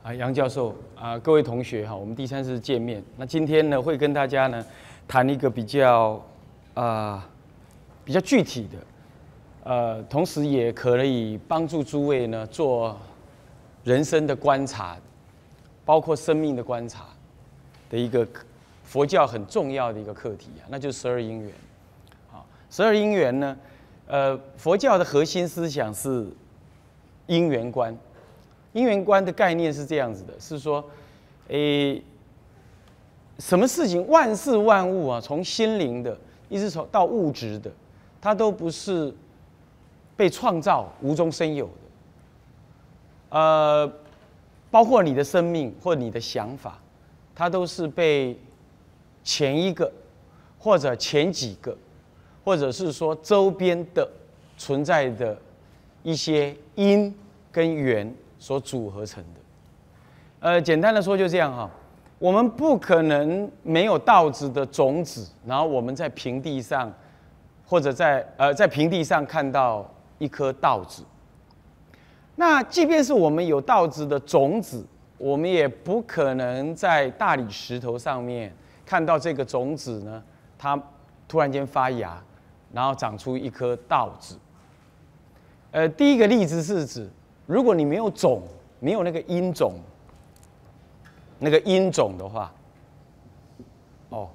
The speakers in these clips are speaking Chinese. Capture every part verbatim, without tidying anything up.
啊，杨教授啊，各位同学哈，我们第三次见面。那今天呢，会跟大家呢谈一个比较啊、呃、比较具体的，呃，同时也可以帮助诸位呢做人生的观察，包括生命的观察的一个佛教很重要的一个课题啊，那就是十二因缘。啊，十二因缘呢，呃，佛教的核心思想是因缘观。因缘观的概念是这样子的，是说，诶，什么事情，万事万物啊，从心灵的，一直从到物质的，它都不是被创造无中生有的。呃，包括你的生命或你的想法，它都是被前一个，或者前几个，或者是说周边的存在的一些因跟缘所组合成的。呃，简单的说就这样哈，我们不可能没有稻子的种子，然后我们在平地上，或者在呃在平地上看到一颗稻子。那即便是我们有稻子的种子，我们也不可能在大理石头上面看到这个种子呢，它突然间发芽，然后长出一颗稻子。呃，第一个例子是指，如果你没有种，没有那个因种，那个因种的话，哦，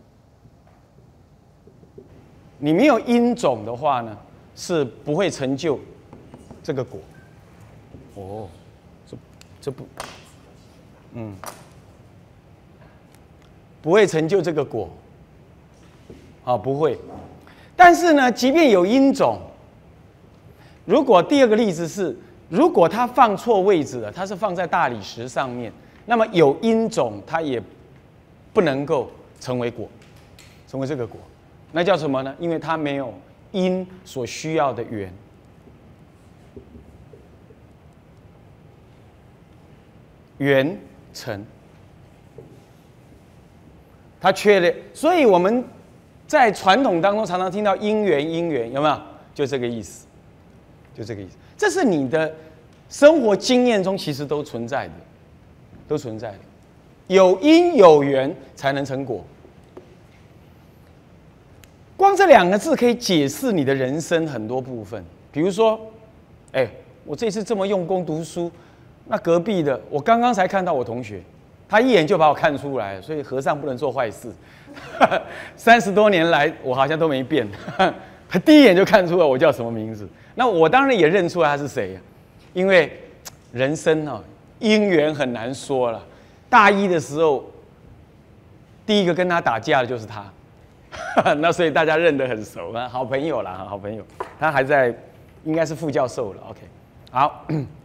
你没有因种的话呢，是不会成就这个果。哦，这这不，嗯，不会成就这个果。啊，不会。但是呢，即便有因种，如果第二个例子是，如果它放错位置了，它是放在大理石上面，那么有因种，它也不能够成为果，成为这个果。那叫什么呢？因为它没有因所需要的缘。缘成，它缺了，所以我们在传统当中常常听到因缘，因缘有没有？就这个意思，就这个意思。这是你的生活经验中其实都存在的，都存在的。有因有缘才能成果。光这两个字可以解释你的人生很多部分。比如说，哎，我这次这么用功读书，那隔壁的我刚刚才看到我同学，他一眼就把我看出来了，所以和尚不能做坏事。三十多年来，我好像都没变。他第一眼就看出来我叫什么名字，那我当然也认出来他是谁呀、啊。因为人生啊，因缘很难说了。大一的时候，第一个跟他打架的就是他，那所以大家认得很熟啊，好朋友啦，好朋友。他还在，应该是副教授了。OK， 好。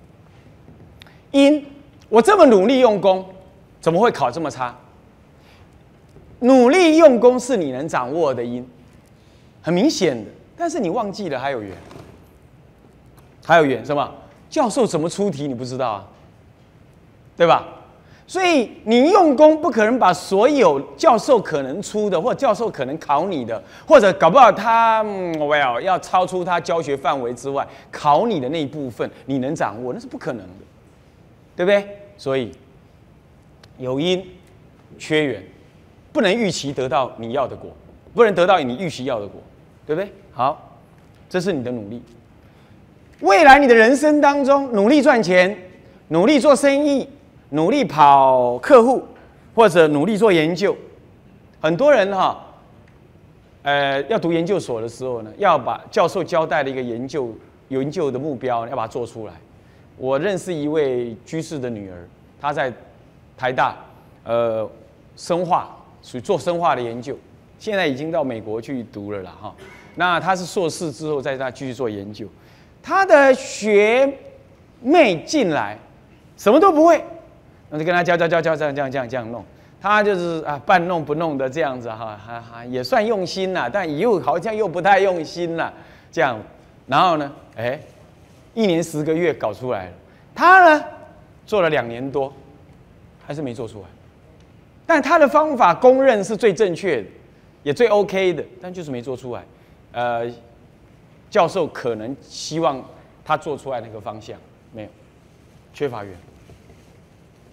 因，我这么努力用功，怎么会考这么差？努力用功是你能掌握的因，很明显的。但是你忘记了还有缘，还有缘什么？教授怎么出题你不知道啊，对吧？所以你用功不可能把所有教授可能出的，或者教授可能考你的，或者搞不好他嗯 well 要超出他教学范围之外考你的那一部分，你能掌握，那是不可能的。对不对？所以有因缺缘，不能预期得到你要的果，不能得到你预期要的果，对不对？好，这是你的努力。未来你的人生当中，努力赚钱，努力做生意，努力跑客户，或者努力做研究。很多人哈，呃，要读研究所的时候呢，要把教授交代的一个研究研究的目标，要把它做出来。我认识一位居士的女儿，她在台大，呃，生化属于做生化的研究，现在已经到美国去读了啦哈。那她是硕士之后在那继续做研究，她的学妹进来什么都不会，那就跟她教教教教这样这样这样这样弄，她就是啊半弄不弄的这样子哈，哈哈也算用心啦，但又好像又不太用心啦，这样，然后呢，哎。一年十个月搞出来了，他呢做了两年多，还是没做出来。但他的方法公认是最正确的，也最 OK 的，但就是没做出来。呃，教授可能希望他做出来那个方向没有，缺乏缘。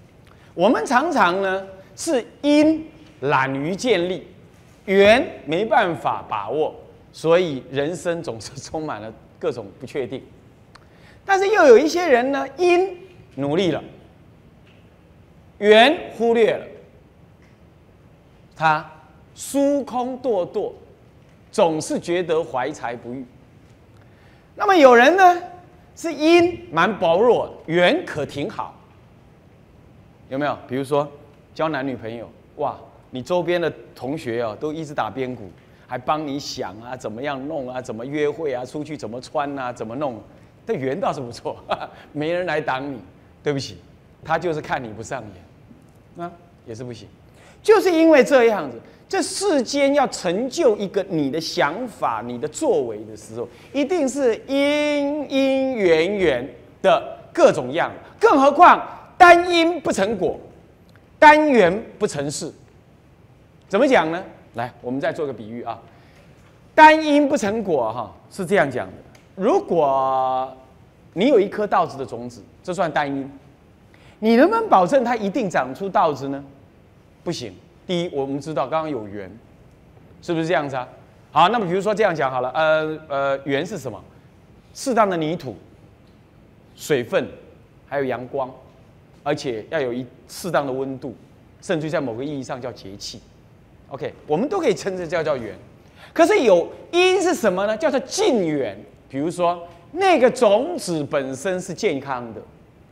我们常常呢是因懒于建立，缘没办法把握，所以人生总是充满了各种不确定。但是又有一些人呢，因努力了，缘忽略了，他疏空堕堕，总是觉得怀才不遇。那么有人呢，是因蛮薄弱，缘可挺好，有没有？比如说交男女朋友，哇，你周边的同学哦，都一直打边鼓，还帮你想啊，怎么样弄啊，怎么约会啊，出去怎么穿啊，怎么弄。这缘倒是不错，哈哈，没人来挡你。对不起，他就是看你不上眼，那也是不行。就是因为这样子，这世间要成就一个你的想法、你的作为的时候，一定是因因缘缘的各种样。更何况单因不成果，单缘不成事。怎么讲呢？来，我们再做个比喻啊。单因不成果，哈，是这样讲的。如果你有一颗稻子的种子，这算单因，你能不能保证它一定长出稻子呢？不行。第一，我们知道刚刚有缘，是不是这样子啊？好，那么比如说这样讲好了，呃呃，缘是什么？适当的泥土、水分，还有阳光，而且要有一适当的温度，甚至在某个意义上叫节气。OK， 我们都可以称之叫叫缘。可是有因是什么呢？叫做近缘。比如说那个种子本身是健康的，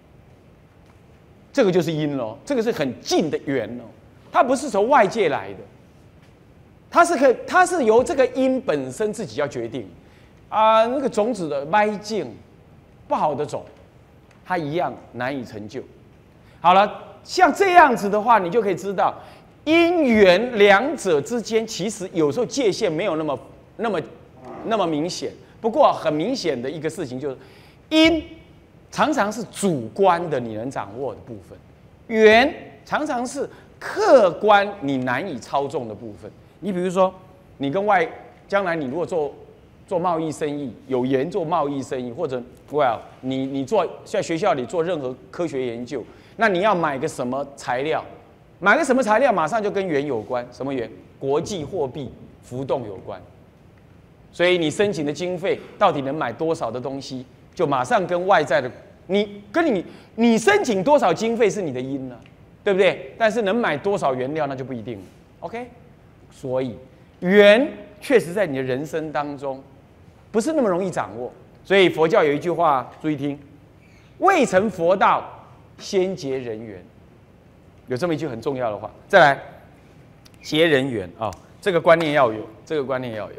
这个就是因咯，这个是很近的缘哦，它不是从外界来的，它是可它是由这个因本身自己要决定啊、呃，那个种子的歪境不好的种，它一样难以成就。好了，像这样子的话，你就可以知道因缘两者之间其实有时候界限没有那么那么那么明显。不过很明显的一个事情就是，因常常是主观的你能掌握的部分，缘常常是客观你难以操纵的部分。你比如说，你跟外将来你如果做做贸易生意，有缘做贸易生意，或者 well 你你做在学校里做任何科学研究，那你要买个什么材料，买个什么材料马上就跟缘有关，什么缘？国际货币浮动有关。所以你申请的经费到底能买多少的东西，就马上跟外在的你跟你你申请多少经费是你的因呢、啊，对不对？但是能买多少原料那就不一定了。OK， 所以缘确实在你的人生当中不是那么容易掌握。所以佛教有一句话，注意听：未成佛道，先结人缘。有这么一句很重要的话。再来，结人缘啊、哦，这个观念要有，这个观念要有。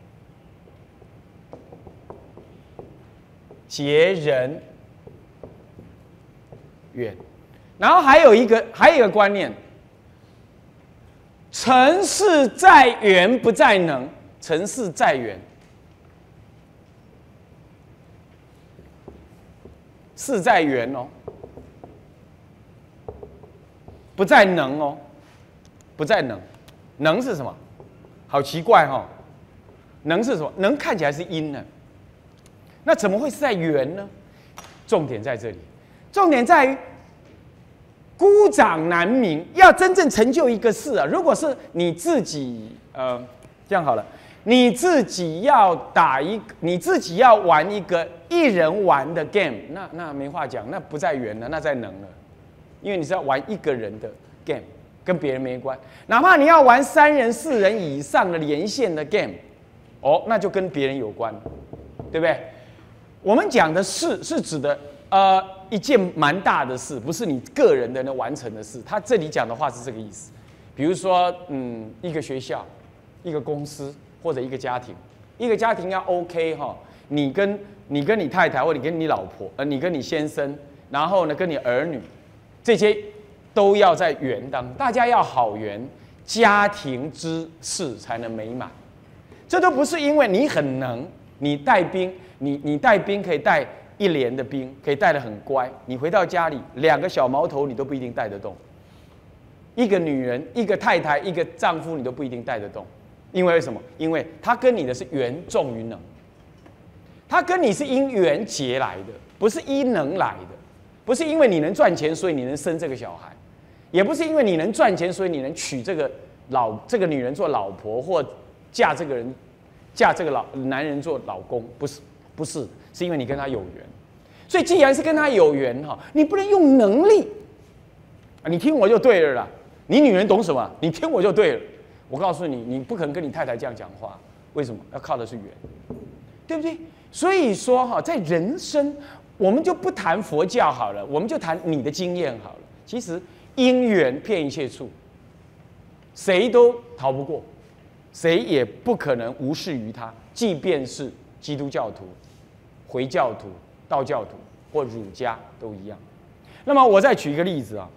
结人缘，然后还有一个还有一个观念，成事在缘不在能，成事在缘，事在缘哦，不在能哦，不在能，能是什么？好奇怪哈、哦，能是什么？能看起来是因呢。那怎么会是在缘呢？重点在这里，重点在于孤掌难鸣。要真正成就一个事啊，如果是你自己，呃，这样好了，你自己要打一，你自己要玩一个一人玩的 game， 那那没话讲，那不在缘了，那在能了，因为你是要玩一个人的 game， 跟别人没关。哪怕你要玩三人、四人以上的连线的 game， 哦，那就跟别人有关，对不对？我们讲的事是指的呃一件蛮大的事，不是你个人的能完成的事。他这里讲的话是这个意思。比如说，嗯，一个学校、一个公司或者一个家庭，一个家庭要 OK 哈，你跟你跟你太太，或者你跟你老婆，呃，你跟你先生，然后呢跟你儿女，这些都要在缘当中，大家要好缘，家庭之事才能美满。这都不是因为你很能，你带兵。你你带兵可以带一连的兵，可以带得很乖。你回到家里，两个小毛头你都不一定带得动。一个女人、一个太太、一个丈夫，你都不一定带得动。因为什么？因为他跟你的是缘重于能，他跟你是因缘结来的，不是因能来的。不是因为你能赚钱，所以你能生这个小孩。 也不是因为你能赚钱，所以你能娶这个老这个女人做老婆，或嫁这个人嫁这个老男人做老公，不是不是，是因为你跟他有缘。所以既然是跟他有缘哈，你不能用能力啊，你听我就对了啦。你女人懂什么？你听我就对了。我告诉你，你不可能跟你太太这样讲话，为什么？要靠的是缘，对不对？所以说哈，在人生，我们就不谈佛教好了，我们就谈你的经验好了。其实因缘骗一切处，谁都逃不过，谁也不可能无视于他。即便是基督教徒、回教徒、道教徒或儒家都一样。那么我再举一个例子啊。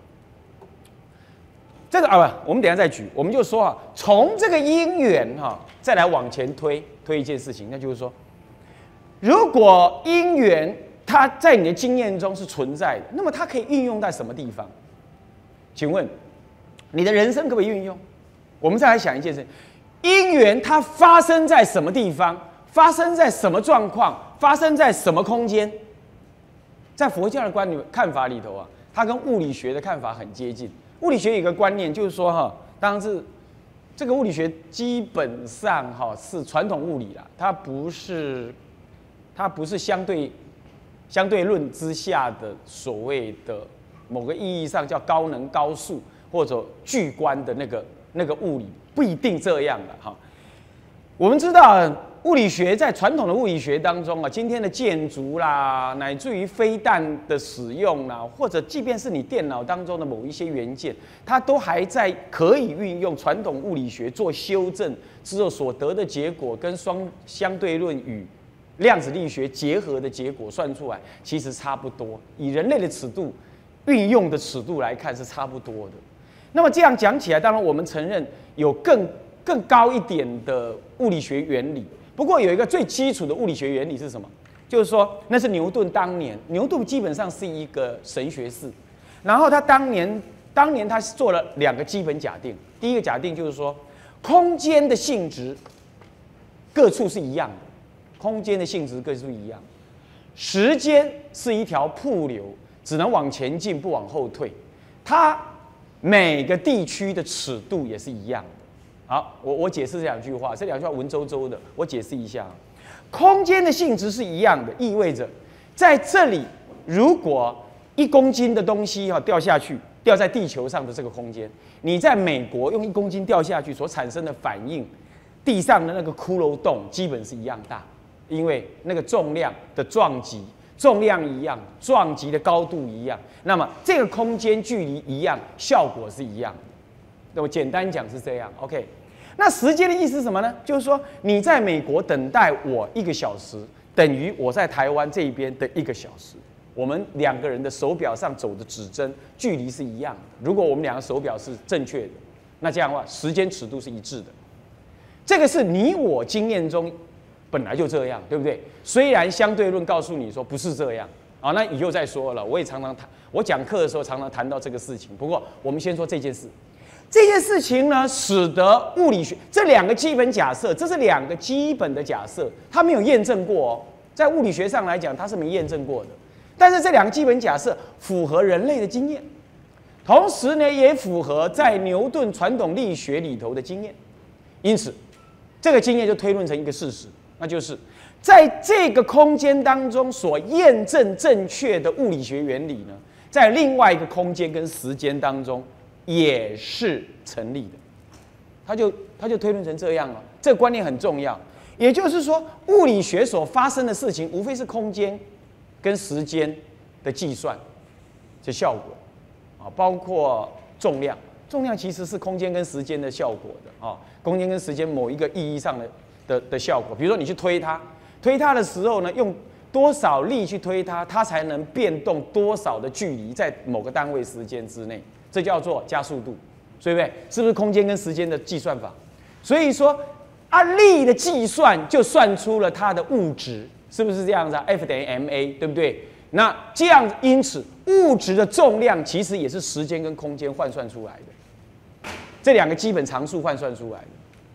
这个啊不，我们等一下再举，我们就说啊，从这个因缘哈，再来往前推推一件事情，那就是说，如果因缘它在你的经验中是存在的，那么它可以运用在什么地方？请问，你的人生可不可以运用？我们再来想一件事，因缘它发生在什么地方？发生在什么状况？发生在什么空间？在佛教的观里看法里头啊，它跟物理学的看法很接近。物理学有一个观念，就是说哈，当然是这个物理学基本上哈是传统物理啦，它不是它不是相对相对论之下的所谓的某个意义上叫高能高速或者巨观的那个那个物理，不一定这样的哈。我们知道物理学在传统的物理学当中啊，今天的建筑啦，乃至于飞弹的使用啦，或者即便是你电脑当中的某一些元件，它都还在可以运用传统物理学做修正之后所得的结果，跟双相对论与量子力学结合的结果算出来，其实差不多。以人类的尺度运用的尺度来看是差不多的。那么这样讲起来，当然我们承认有更更高一点的物理学原理。不过有一个最基础的物理学原理是什么？就是说，那是牛顿当年，牛顿基本上是一个神学士，然后他当年，当年他做了两个基本假定。第一个假定就是说，空间的性质各处是一样的，空间的性质各处一样，时间是一条瀑流，只能往前进不往后退，它每个地区的尺度也是一样的。好，我我解释这两句话，这两句话文绉绉的，我解释一下。空间的性质是一样的，意味着在这里，如果一公斤的东西哈掉下去，掉在地球上的这个空间，你在美国用一公斤掉下去所产生的反应，地上的那个骷髅洞基本是一样大，因为那个重量的撞击，重量一样，撞击的高度一样，那么这个空间距离一样，效果是一样的。那么简单讲是这样 ，OK。那时间的意思是什么呢？就是说你在美国等待我一个小时，等于我在台湾这边的一个小时。我们两个人的手表上走的指针距离是一样的。如果我们两个手表是正确的，那这样的话时间尺度是一致的。这个是你我经验中本来就这样，对不对？虽然相对论告诉你说不是这样啊，那以后再说了。我也常常谈，我讲课的时候常常谈到这个事情。不过我们先说这件事。这件事情呢，使得物理学这两个基本假设，这是两个基本的假设，它没有验证过哦。在物理学上来讲，它是没验证过的。但是这两个基本假设符合人类的经验，同时呢，也符合在牛顿传统力学里头的经验。因此，这个经验就推论成一个事实，那就是在这个空间当中所验证正确的物理学原理呢，在另外一个空间跟时间当中也是成立的，他就他就推论成这样了。这个观念很重要，也就是说，物理学所发生的事情，无非是空间跟时间的计算的效果啊，包括重量，重量其实是空间跟时间的效果的啊，空间跟时间某一个意义上的的的效果。比如说你去推它，推它的时候呢，用多少力去推它，它才能变动多少的距离在某个单位时间之内。这叫做加速度，对不对？是不是空间跟时间的计算法？所以说，按力的计算就算出了它的物质，是不是这样子啊 ？F 等于 ma， 对不对？那这样，因此物质的重量其实也是时间跟空间换算出来的，这两个基本常数换算出来的。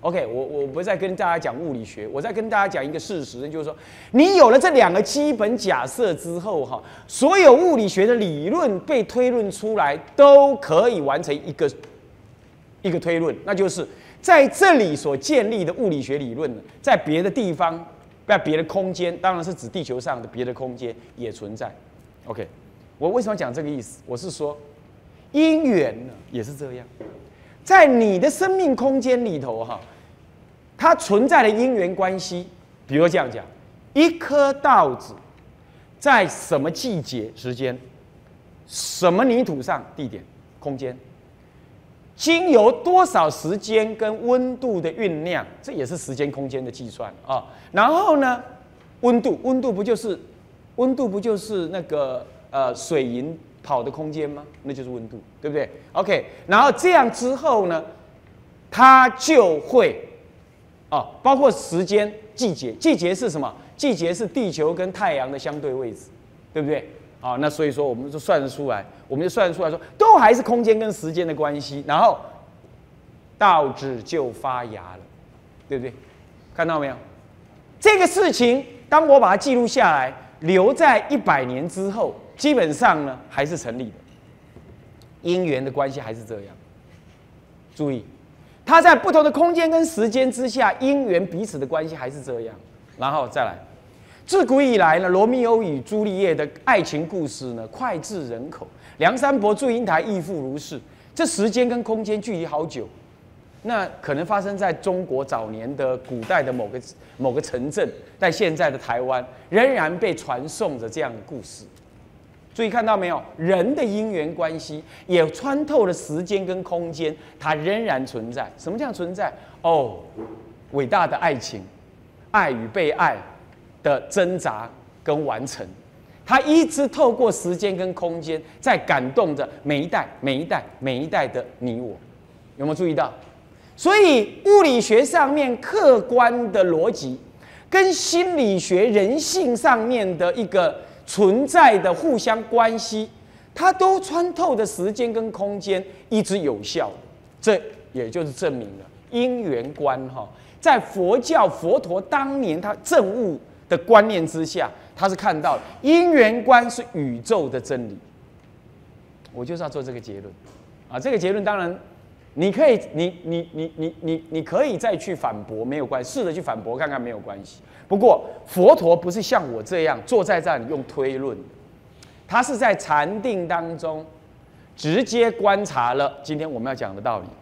OK， 我我不是在跟大家讲物理学，我在跟大家讲一个事实，就是说，你有了这两个基本假设之后，哈，所有物理学的理论被推论出来，都可以完成一个一个推论，那就是在这里所建立的物理学理论呢，在别的地方，在别的空间，当然是指地球上的别的空间也存在。OK， 我为什么讲这个意思？我是说，因缘呢也是这样，在你的生命空间里头，哈。它存在的因缘关系，比如这样讲，一颗稻子在什么季节、时间、什么泥土上、地点、空间，经由多少时间跟温度的酝酿，这也是时间空间的计算啊。然后呢，温度，温度不就是温度不就是那个呃水银跑的空间吗？那就是温度，对不对 ？OK， 然后这样之后呢，它就会。哦，包括时间、季节，季节是什么？季节是地球跟太阳的相对位置，对不对？啊、哦，那所以说我们就算得出来，我们就算得出来说，都还是空间跟时间的关系，然后稻子就发芽了，对不对？看到没有？这个事情，当我把它记录下来，留在一百年之后，基本上呢还是成立的，因缘的关系还是这样。注意。它在不同的空间跟时间之下，因缘彼此的关系还是这样。然后再来，自古以来呢，罗密欧与朱丽叶的爱情故事呢，脍炙人口。梁山伯祝英台亦复如是。这时间跟空间距离好久，那可能发生在中国早年的古代的某个某个城镇，在现在的台湾仍然被传颂着这样的故事。注意看到没有？人的因缘关系也穿透了时间跟空间，它仍然存在。什么叫存在？哦，伟大的爱情，爱与被爱的挣扎跟完成，它一直透过时间跟空间，在感动着每一代、每一代、每一代的你我。有没有注意到？所以物理学上面客观的逻辑，跟心理学人性上面的一个。存在的互相关系，它都穿透的时间跟空间一直有效，这也就是证明了因缘观哈，在佛教佛陀当年他证悟的观念之下，他是看到因缘观是宇宙的真理。我就是要做这个结论啊，这个结论当然你可以，你你你你你你可以再去反驳，没有关系，试着去反驳看看，没有关系。不过佛陀不是像我这样坐在这里用推论的，他是在禅定当中直接观察了今天我们要讲的道理。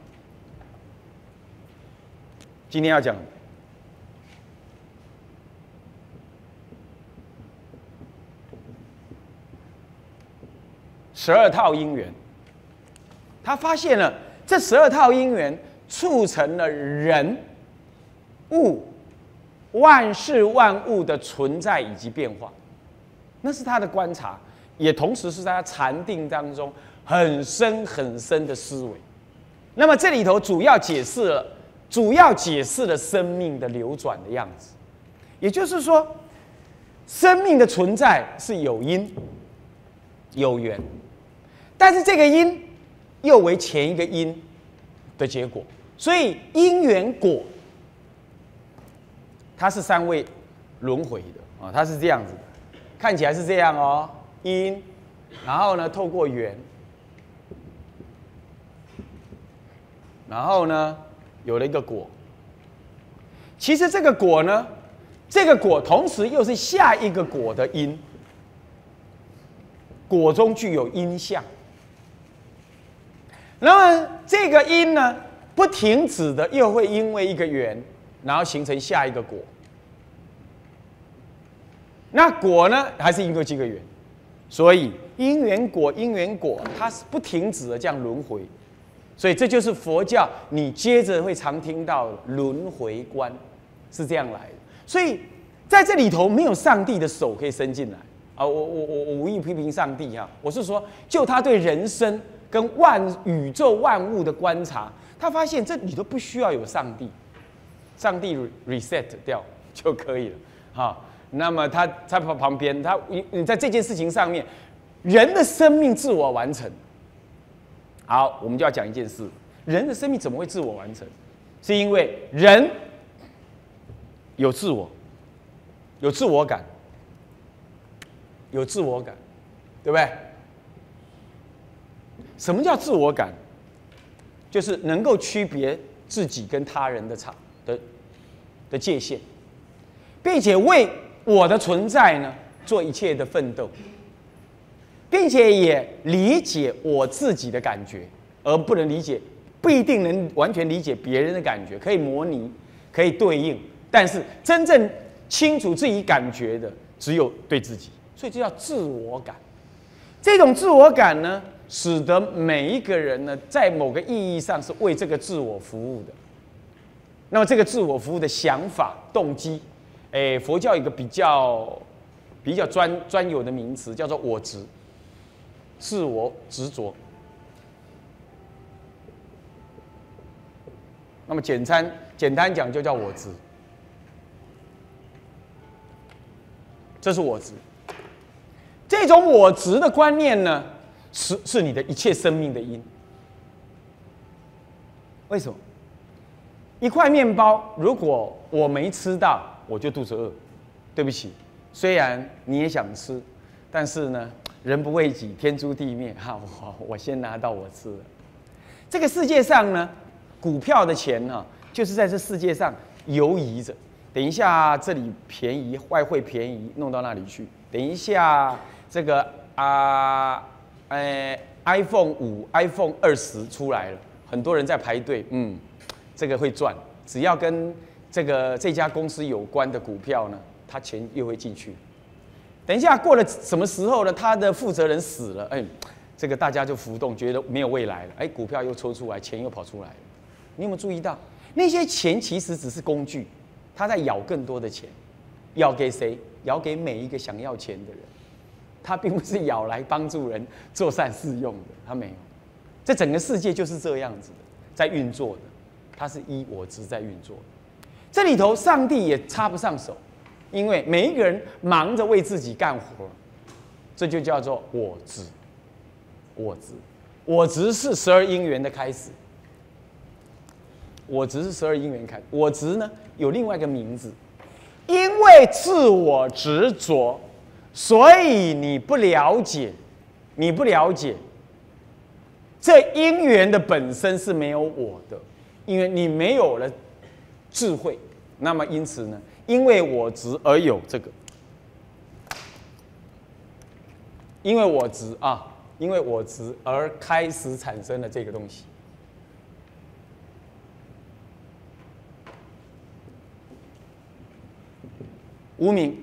今天要讲十二套因缘，他发现了这十二套因缘促成了人、物、万事万物的存在以及变化，那是他的观察，也同时是在他禅定当中很深很深的思维。那么这里头主要解释了，主要解释了生命的流转的样子，也就是说，生命的存在是有因、有缘，但是这个因又为前一个因的结果，所以因缘果。它是三位轮回的啊，它是这样子的，看起来是这样哦，因，然后呢透过缘，然后呢有了一个果。其实这个果呢，这个果同时又是下一个果的因，果中具有因相。那么这个因呢，不停止的又会因为一个缘，然后形成下一个果。那果呢，还是因为这个缘，所以因缘果，因缘果，它是不停止的这样轮回。所以这就是佛教你接着会常听到的轮回观，是这样来的。所以在这里头没有上帝的手可以伸进来啊！我我我我无意批评上帝哈，我是说就他对人生跟万宇宙万物的观察，他发现这里头不需要有上帝，上帝 reset 掉就可以了哈。那么他在旁边，他你你在这件事情上面，人的生命自我完成。好，我们就要讲一件事：人的生命怎么会自我完成？ 是因为人有自我，有自我感，有自我感，对不对？什么叫自我感？就是能够区别自己跟他人的差的的界限，并且为我的存在呢做一切的奋斗，并且也理解我自己的感觉，而不能理解，不一定能完全理解别人的感觉，可以模拟，可以对应，但是真正清楚自己感觉的只有对自己，所以这叫自我感。这种自我感呢，使得每一个人呢，在某个意义上是为这个自我服务的。那么这个自我服务的想法、动机，诶，佛教有一个比较比较专专有的名词，叫做我执，自我执着。那么简单简单讲，就叫我执。这是我执。这种我执的观念呢，是是你的一切生命的因。为什么？一块面包，如果我没吃到，我就肚子饿。对不起，虽然你也想吃，但是呢，人不为己，天诛地灭。哈，我我先拿到我吃了。这个世界上呢，股票的钱哈、啊，就是在这世界上游移着。等一下这里便宜，外汇便宜，弄到那里去。等一下这个啊，呃 ，iPhone 五、iPhone 二十出来了，很多人在排队，嗯，这个会赚。只要跟这个这家公司有关的股票呢，他钱又会进去。等一下过了什么时候呢？他的负责人死了，哎，这个大家就浮动，觉得没有未来了，哎，股票又抽出来，钱又跑出来了。你有没有注意到，那些钱其实只是工具，他在咬更多的钱，咬给谁？咬给每一个想要钱的人。他并不是咬来帮助人做善事用的，他没有。这整个世界就是这样子的，在运作的，它是依我执在运作的。这里头上帝也插不上手，因为每一个人忙着为自己干活，这就叫做我执。我执，我执是十二因缘的开始。我执是十二因缘开始，我执呢有另外一个名字，因为自我执着，所以你不了解，你不了解这因缘的本身是没有我的，因为你没有了智慧，那么因此呢，因为我执而有这个，因为我执啊，因为我执而开始产生了这个东西。无明，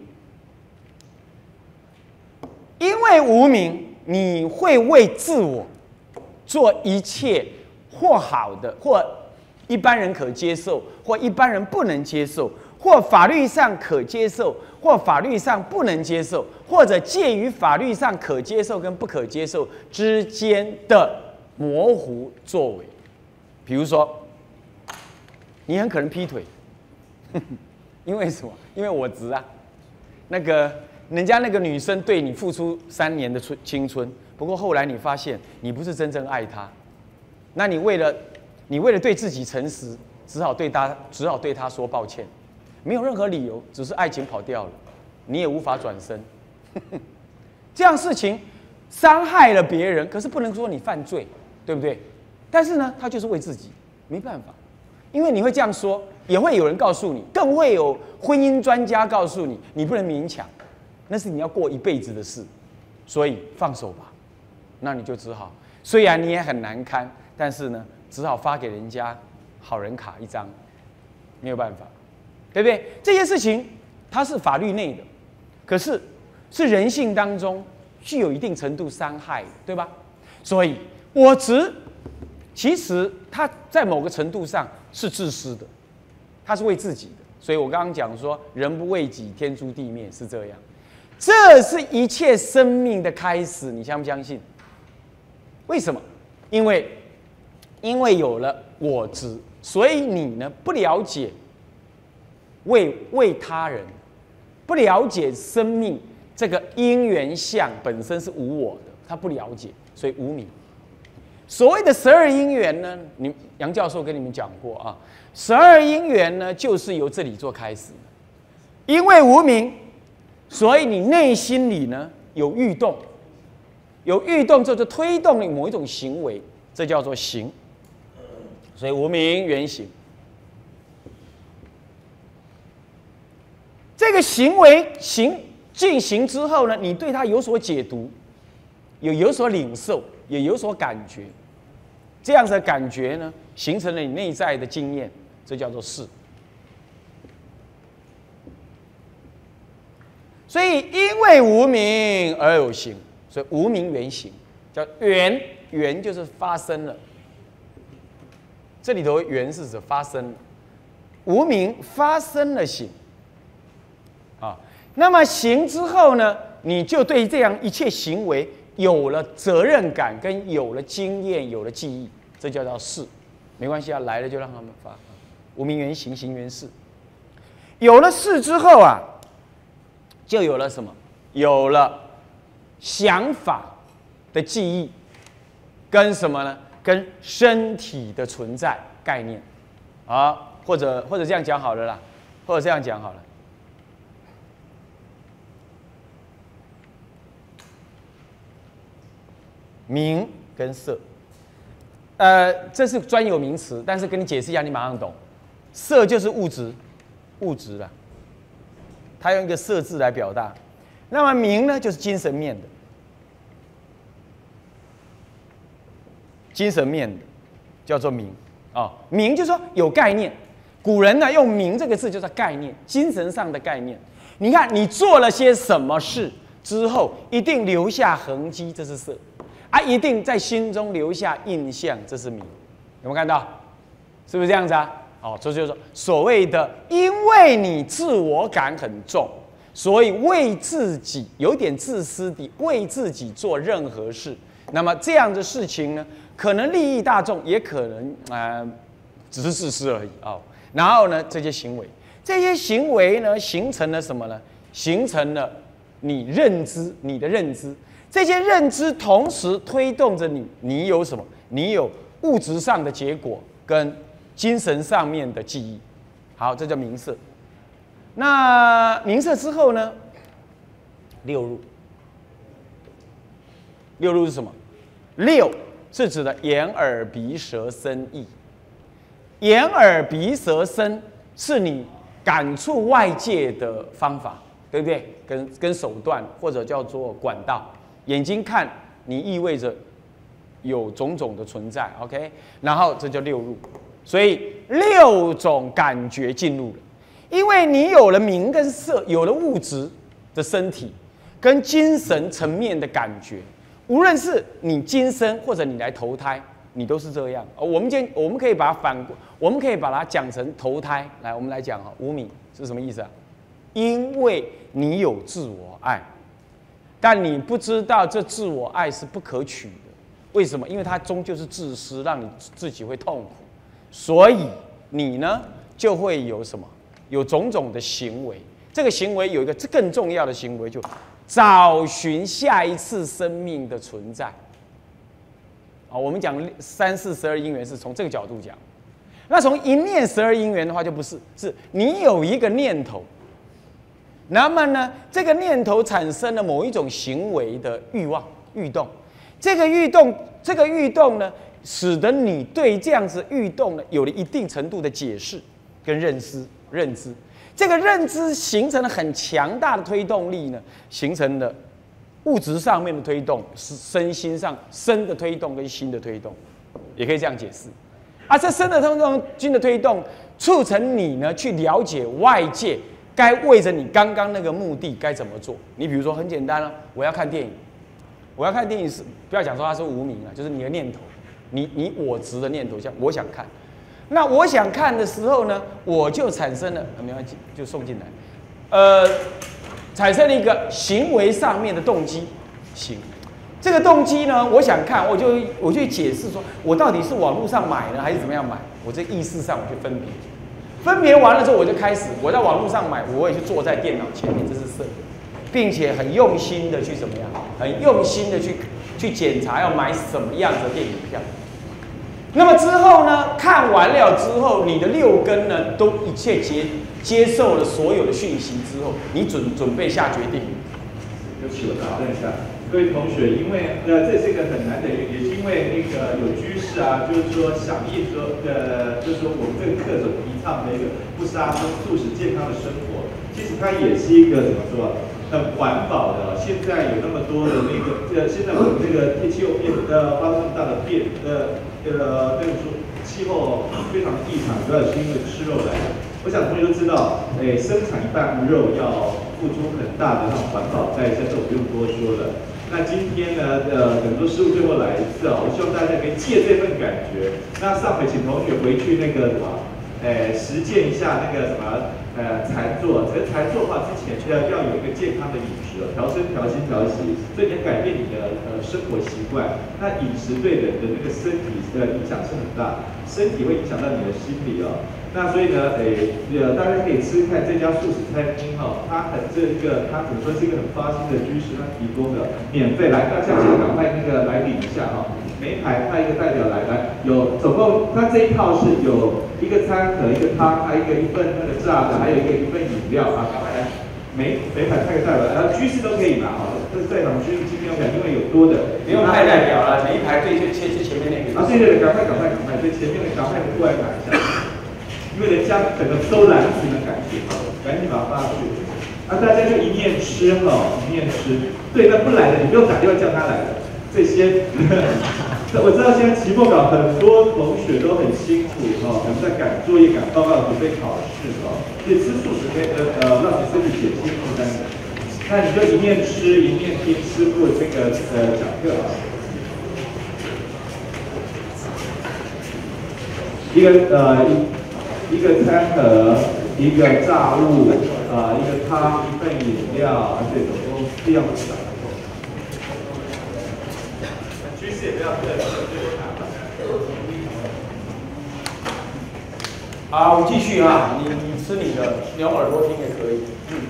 因为无明，你会为自我做一切或好的，或一般人可接受，或一般人不能接受，或法律上可接受，或法律上不能接受，或者介于法律上可接受跟不可接受之间的模糊作为。比如说，你很可能劈腿。因为什么？因为我执啊，那个人家那个女生对你付出三年的春青春，不过后来你发现你不是真正爱她，那你为了你为了对自己诚实，只好对她只好对她说抱歉，没有任何理由，只是爱情跑掉了，你也无法转身。这样事情伤害了别人，可是不能说你犯罪，对不对？但是呢，他就是为自己，没办法。因为你会这样说，也会有人告诉你，更会有婚姻专家告诉你，你不能勉强，那是你要过一辈子的事，所以放手吧。那你就只好，虽然你也很难堪，但是呢，只好发给人家好人卡一张，没有办法，对不对？这些事情它是法律内的，可是是人性当中具有一定程度伤害的，对吧？所以我执其实它在某个程度上是自私的，它是为自己的。所以我刚刚讲说，人不为己，天诛地灭，是这样。这是一切生命的开始，你相不相信？为什么？因为因为有了我执，所以你呢不了解为为他人，不了解生命这个因缘相本身是无我的，他不了解，所以无明。 所谓的十二因缘呢，你杨教授跟你们讲过啊，十二因缘呢，就是由这里做开始。因为无明，所以你内心里呢有欲动，有欲动之后就推动你某一种行为，这叫做行。所以无明缘行。这个行为行进行之后呢，你对它有所解读，有有所领受，也有所感觉。这样子的感觉呢，形成了你内在的经验，这叫做事。所以因为无明而有行，所以无明缘行，叫缘。缘就是发生了。这里头缘是指发生了，无明发生了行。啊，那么行之后呢，你就对这样一切行为有了责任感，跟有了经验，有了记忆，这叫做事。没关系啊，来了就让他们发。无明缘行，行缘事。有了事之后啊，就有了什么？有了想法的记忆，跟什么呢？跟身体的存在概念。啊，或者或者这样讲好了啦，或者这样讲好了。名跟色，呃，这是专有名词，但是跟你解释一下，你马上懂。色就是物质，物质啦，它用一个色字来表达。那么名呢，就是精神面的，精神面的叫做名啊、哦。名就是说有概念。古人呢用名这个字就是概念，精神上的概念。你看你做了些什么事之后，一定留下痕迹，这是色。啊，一定在心中留下印象，这是名，有没有看到？是不是这样子啊？哦，这就是说所谓的，因为你自我感很重，所以为自己有点自私地为自己做任何事。那么这样的事情呢，可能利益大众，也可能呃只是自私而已啊、哦。然后呢，这些行为，这些行为呢，形成了什么呢？形成了你认知，你的认知。这些认知同时推动着你，你有什么？你有物质上的结果跟精神上面的记忆。好，这叫名色。那名色之后呢？六入。六入是什么？六是指的眼、耳、鼻、舌、身、意。眼、耳、鼻、舌、身是你感触外界的方法，对不对？跟跟手段或者叫做管道。眼睛看你意味着有种种的存在 ，OK， 然后这叫六入，所以六种感觉进入了，因为你有了名跟色，有了物质的身体跟精神层面的感觉，无论是你今生或者你来投胎，你都是这样。我们今我们可以把它反过，我们可以把它讲成投胎。来，我们来讲哈，无明是什么意思啊？因为你有自我爱。但你不知道这自我爱是不可取的，为什么？因为它终究是自私，让你自己会痛苦，所以你呢就会有什么？有种种的行为。这个行为有一个更重要的行为，就找寻下一次生命的存在。啊，我们讲三世十二因缘是从这个角度讲，那从一念十二因缘的话就不是，是你有一个念头。那么呢，这个念头产生了某一种行为的欲望、欲动，这个欲动，这个欲动呢，使得你对这样子欲动呢有了一定程度的解释跟认知、认知。这个认知形成了很强大的推动力呢，形成了物质上面的推动，身心上身的推动跟心的推动，也可以这样解释。啊，这身的推动、心的推动，促成你呢去了解外界。该为着你刚刚那个目的该怎么做？你比如说很简单了、啊，我要看电影，我要看电影是不要讲说它是无明啊，就是你的念头，你你我执的念头，像我想看，那我想看的时候呢，我就产生了，没关系，就送进来，呃，产生了一个行为上面的动机，行，这个动机呢，我想看，我就我就解释说，我到底是网络上买呢，还是怎么样买？我这意识上我去分别。分别完了之后，我就开始我在网络上买，我也去坐在电脑前面，这是色，并且很用心的去怎么样，很用心的去去检查要买什么样的电影票。那么之后呢，看完了之后，你的六根呢都一切接接受了所有的讯息之后，你准准备下决定。 对不起，我打断一下，各位同学，因为呃这是一个很难的，也是因为那个有居士啊，就是说响应说呃，就是说我们这个课所提倡的一个不杀生、素食、健康的生活，其实它也是一个怎么说？很环保的，现在有那么多的那个，呃，现在我们这个天气候变呃发生那么大的变，呃呃那个说气候非常异常，主要是因为吃肉来的。我想同学都知道，诶，生产一半肉要付出很大的那种环保代价，这我不用多说了。那今天呢，呃，很多师傅最后来一次啊，我希望大家可以借这份感觉。那上回请同学回去那个什么，诶，实践一下那个什么。呃，禅坐，其实禅坐的话，之前要要有一个健康的饮食，调身、调心、调息，所以你要改变你的呃生活习惯。那饮食对人的那个身体的影响是很大，身体会影响到你的心理哦。那所以呢，诶，呃，大家可以吃看这家素食餐厅哈、哦，它很这一个，它怎么说是一个很发心的居士，他提供的免费来，大家现在赶快那个来领一下哈、哦。每一排派一个代表来，来有总共，它这一套是有一个餐盒、一个汤，还有一个一份那个炸的，还有一个一份饮料啊，赶快来，每每排派个代表，然后居士都可以嘛，哦，这是在场居士今天我讲，因为有多的， 不用派代表了，每一排队就切最前面那个。 啊，对对对，赶快赶快赶快，所以前面的赶快过来买一下，因为人家整个收篮子的感觉，赶紧把它发出去。啊，大家就一面吃哈，一面吃。对，那不来的你不用打电话叫他来的，这些。我知道现在期末考很多同学都很辛苦哈，可能在赶作业、赶报告、准备考试哈，所以吃素食可以呃呃让你身体减轻负担的。那你就一面吃一面听师傅这个呃讲课啊。一个呃一一个餐盒，一个炸物，啊、呃、一个汤，一份饮料，这种都这样子的。也不要对好，我们继续啊，你你吃你的，你用耳朵听也可以。嗯，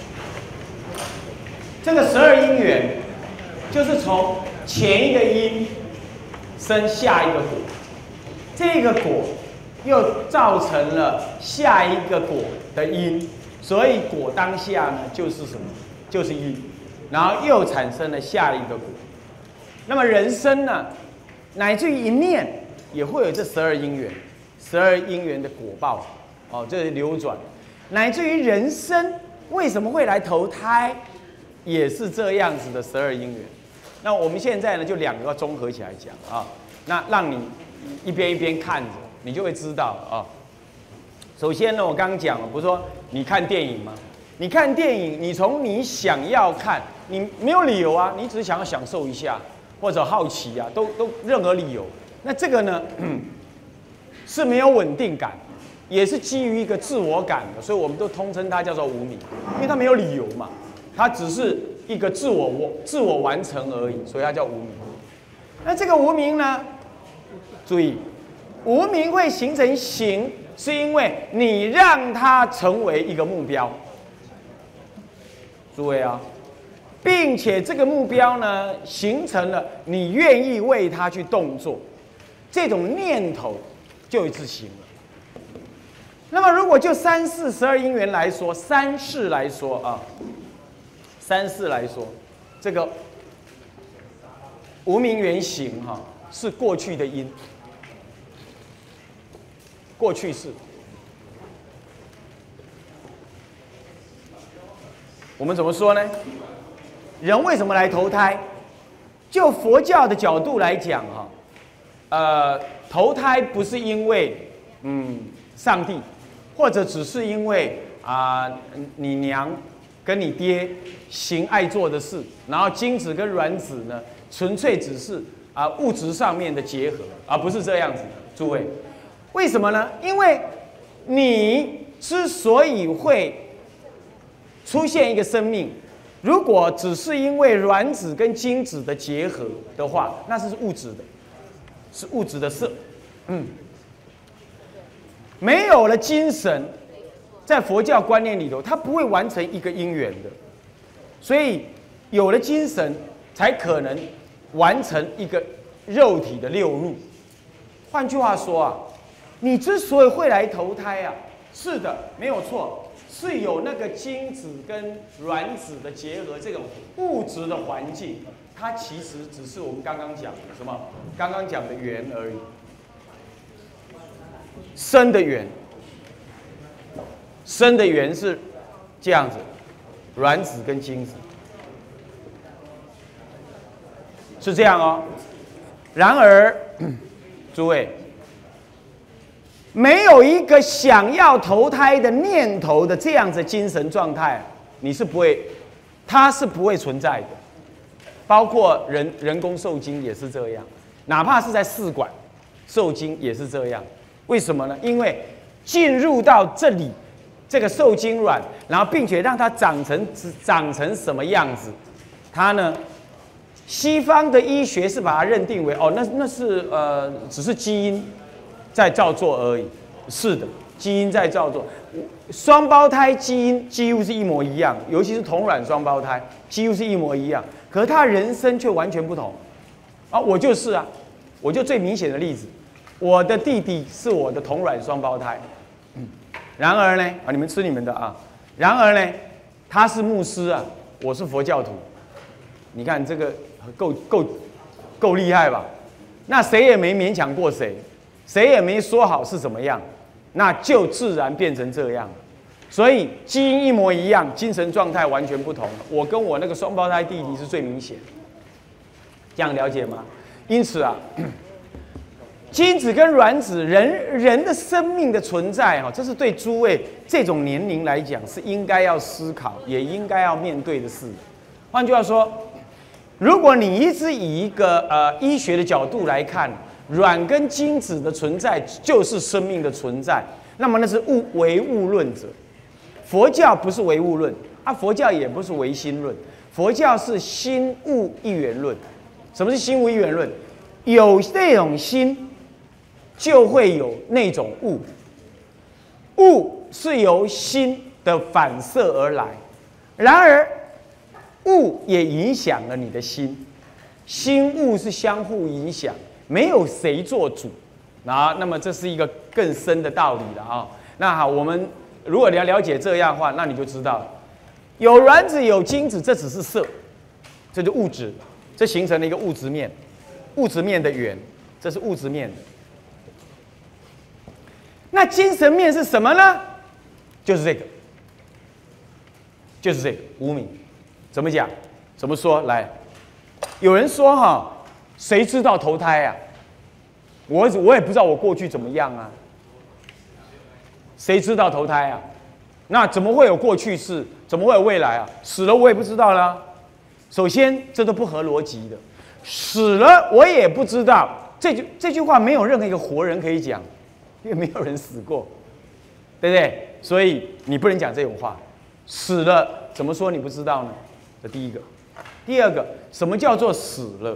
这个十二因缘，就是从前一个因生下一个果，这个果又造成了下一个果的因，所以果当下呢就是什么？就是因，然后又产生了下一个果。那么人生呢，乃至于一念也会有这十二因缘，十二因缘的果报，哦，这是流转，乃至于人生为什么会来投胎，也是这样子的十二因缘。那我们现在呢，就两个要综合起来讲啊，那让你一边一边看着，你就会知道啊。首先呢，我刚刚讲了，不是说你看电影吗？你看电影，你从你想要看，你没有理由啊，你只是想要享受一下。或者好奇啊，都都任何理由，那这个呢是没有稳定感，也是基于一个自我感的，所以我们都通称它叫做无明，因为它没有理由嘛，它只是一个自我我自我完成而已，所以它叫无明。那这个无明呢，注意，无明会形成形，是因为你让它成为一个目标，诸位啊。并且这个目标呢，形成了你愿意为它去动作，这种念头就一次行了。那么，如果就三世十二因缘来说，三世来说啊，三世来说，这个无明缘行哈、啊，是过去的因，过去式。我们怎么说呢？人为什么来投胎？就佛教的角度来讲，哈，呃，投胎不是因为嗯上帝，或者只是因为啊、呃、你娘跟你爹行爱做的事，然后精子跟卵子呢，纯粹只是啊、呃、物质上面的结合，而不是这样子的。诸位，为什么呢？因为你之所以会出现一个生命。如果只是因为卵子跟精子的结合的话，那是物质的，是物质的事。嗯，没有了精神，在佛教观念里头，它不会完成一个因缘的。所以有了精神，才可能完成一个肉体的六入。换句话说啊，你之所以会来投胎啊，是的，没有错，是有那个精子跟卵子的结合，这种物质的环境，它其实只是我们刚刚讲的什么？刚刚讲的缘而已，生的缘，生的缘是这样子，卵子跟精子是这样哦。然而，诸位，没有一个想要投胎的念头的这样子精神状态，你是不会，它是不会存在的。包括人人工受精也是这样，哪怕是在试管受精也是这样。为什么呢？因为进入到这里，这个受精卵，然后并且让它长成长成什么样子，它呢？西方的医学是把它认定为哦，那那是呃，只是基因在照做而已。是的，基因在照做。双胞胎基因几乎是一模一样，尤其是同卵双胞胎，几乎是一模一样。可是他人生却完全不同。啊，我就是啊，我就最明显的例子，我的弟弟是我的同卵双胞胎。嗯，然而呢，啊，你们吃你们的啊。然而呢，他是牧师啊，我是佛教徒。你看这个够够够厉害吧？那谁也没勉强过谁，谁也没说好是怎么样，那就自然变成这样。所以基因一模一样，精神状态完全不同。我跟我那个双胞胎弟弟是最明显，这样了解吗？因此啊，精子跟卵子，人人的生命的存在哈，这是对诸位这种年龄来讲是应该要思考，也应该要面对的事。换句话说，如果你一直以一个呃医学的角度来看，卵跟精子的存在就是生命的存在，那么那是物唯物论者。佛教不是唯物论啊，佛教也不是唯心论，佛教是心物一元论。什么是心物一元论？有那种心，就会有那种物，物是由心的反射而来，然而物也影响了你的心，心物是相互影响，没有谁做主啊。那么这是一个更深的道理了啊。那好，我们如果你要了解这样的话，那你就知道了，有卵子有精子，这只是色，这就物质，这形成了一个物质面，物质面的缘，这是物质面的。那精神面是什么呢？就是这个，就是这个无明。怎么讲？怎么说？来，有人说哈，谁知道投胎啊？我我也不知道我过去怎么样啊。谁知道投胎啊？那怎么会有过去式？怎么会有未来啊？死了我也不知道啦。首先，这都不合逻辑的。死了我也不知道，这句这句话没有任何一个活人可以讲，因为没有人死过，对不对？所以你不能讲这种话。死了怎么说你不知道呢？这第一个。第二个，什么叫做死了？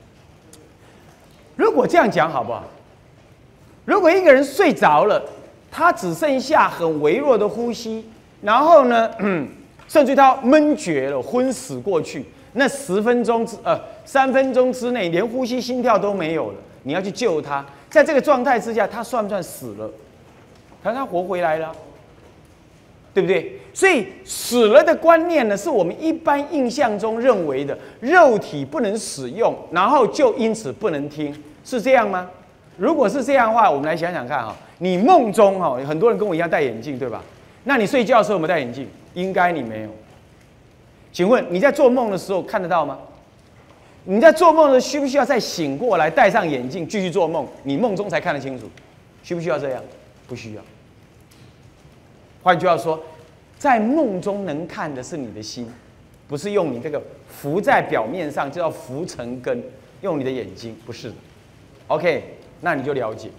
如果这样讲好不好？如果一个人睡着了，他只剩下很微弱的呼吸，然后呢，嗯、甚至他闷厥了，昏死过去，那十分钟之呃三分钟之内，连呼吸心跳都没有了，你要去救他，在这个状态之下，他算不算死了？可是他活回来了，对不对？所以死了的观念呢，是我们一般印象中认为的肉体不能使用，然后就因此不能听，是这样吗？如果是这样的话，我们来想想看哈，你梦中哈，很多人跟我一样戴眼镜，对吧？那你睡觉的时候有没有戴眼镜？应该你没有。请问你在做梦的时候看得到吗？你在做梦的时候需不需要再醒过来，戴上眼镜继续做梦？你梦中才看得清楚，需不需要这样？不需要。换句话说，在梦中能看的是你的心，不是用你这个浮在表面上就叫浮尘根，用你的眼睛，不是的。OK， 那你就了解，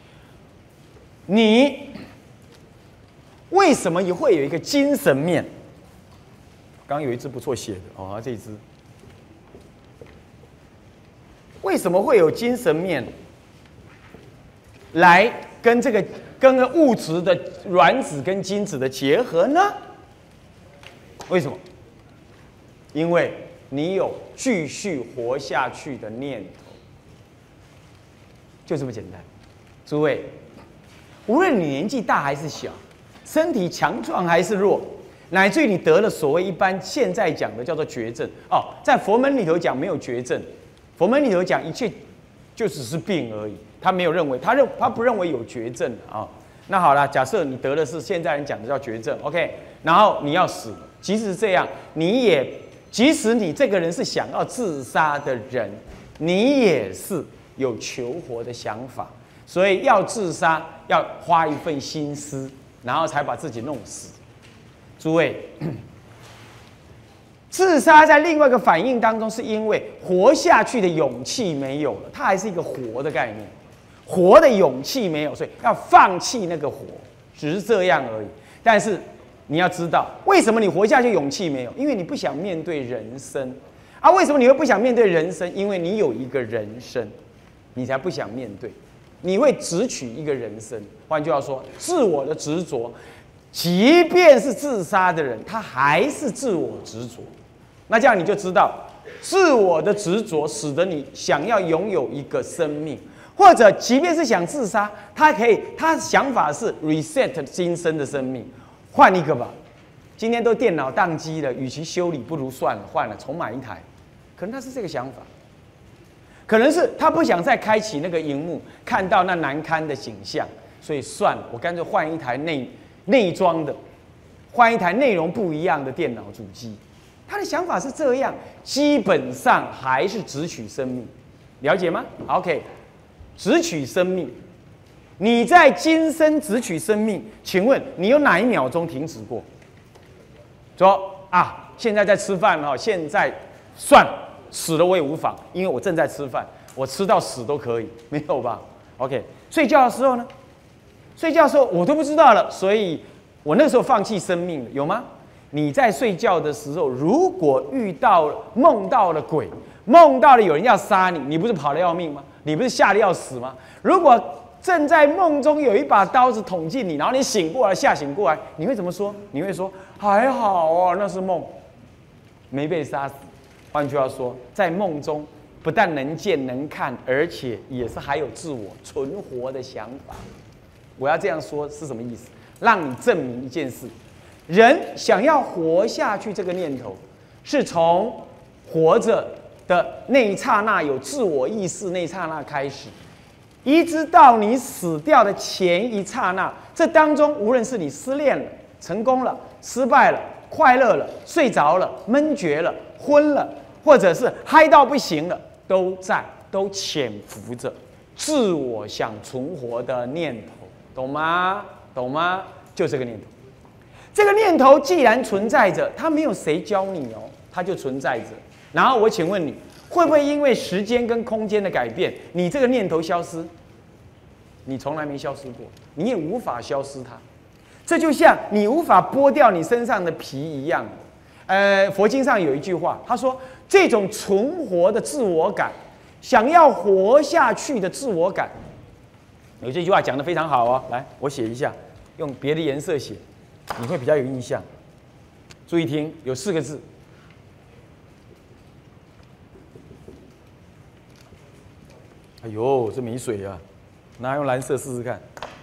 你为什么也会有一个精神面？刚刚有一只不错写的哦，这一只为什么会有精神面来跟这个跟物质的卵子跟精子的结合呢？为什么？因为你有继续活下去的念头，就这么简单。诸位，无论你年纪大还是小，身体强壮还是弱，乃至于你得了所谓一般现在讲的叫做绝症哦，在佛门里头讲没有绝症，佛门里头讲一切就只是病而已，他没有认为，他认他不认为有绝症啊、哦。那好了，假设你得的是现在人讲的叫绝症 ，OK， 然后你要死了，即使这样，你也即使你这个人是想要自杀的人，你也是有求活的想法，所以要自杀要花一份心思，然后才把自己弄死。诸位，自杀在另外一个反应当中，是因为活下去的勇气没有了，它还是一个活的概念。活的勇气没有，所以要放弃那个活，只是这样而已。但是你要知道，为什么你活下去勇气没有？因为你不想面对人生啊。为什么你会不想面对人生？因为你有一个人生，你才不想面对。你会只取一个人生。换句话说，自我的执着，即便是自杀的人，他还是自我执着。那这样你就知道，自我的执着使得你想要拥有一个生命。或者，即便是想自杀，他可以，他想法是 reset 今生的生命，换一个吧。今天都电脑宕机了，与其修理，不如算了，换了，重买一台。可能他是这个想法，可能是他不想再开启那个荧幕，看到那难堪的景象，所以算了，我干脆换一台内内装的，换一台内容不一样的电脑主机。他的想法是这样，基本上还是只取生命，了解吗 ？OK。只取生命，你在今生只取生命，请问你有哪一秒钟停止过？说啊，现在在吃饭哈，现在算了，死了我也无妨，因为我正在吃饭，我吃到死都可以，没有吧 ？OK， 睡觉的时候呢？睡觉的时候我都不知道了，所以我那时候放弃生命了，有吗？你在睡觉的时候，如果遇到了梦到了鬼，梦到了有人要杀你，你不是跑得要命吗？你不是吓得要死吗？如果正在梦中有一把刀子捅进你，然后你醒过来，吓醒过来，你会怎么说？你会说还好哦，那是梦，没被杀死。换句话说，在梦中不但能见能看，而且也是还有自我存活的想法。我要这样说是什么意思？让你证明一件事：人想要活下去这个念头，是从活着的那一刹那有自我意识那一刹那开始，一直到你死掉的前一刹那，这当中无论是你失恋了、成功了、失败了、快乐了、睡着了、闷绝了、昏了，或者是嗨到不行了，都在都潜伏着自我想存活的念头，懂吗？懂吗？就这个念头。这个念头既然存在着，它没有谁教你哦，它就存在着。然后我请问你，会不会因为时间跟空间的改变，你这个念头消失？你从来没消失过，你也无法消失它。这就像你无法剥掉你身上的皮一样。呃，佛经上有一句话，他说这种存活的自我感，想要活下去的自我感，有这句话讲得非常好哦。来，我写一下，用别的颜色写，你会比较有印象。注意听，有四个字。哎呦，这没水啊！拿用蓝色试试看。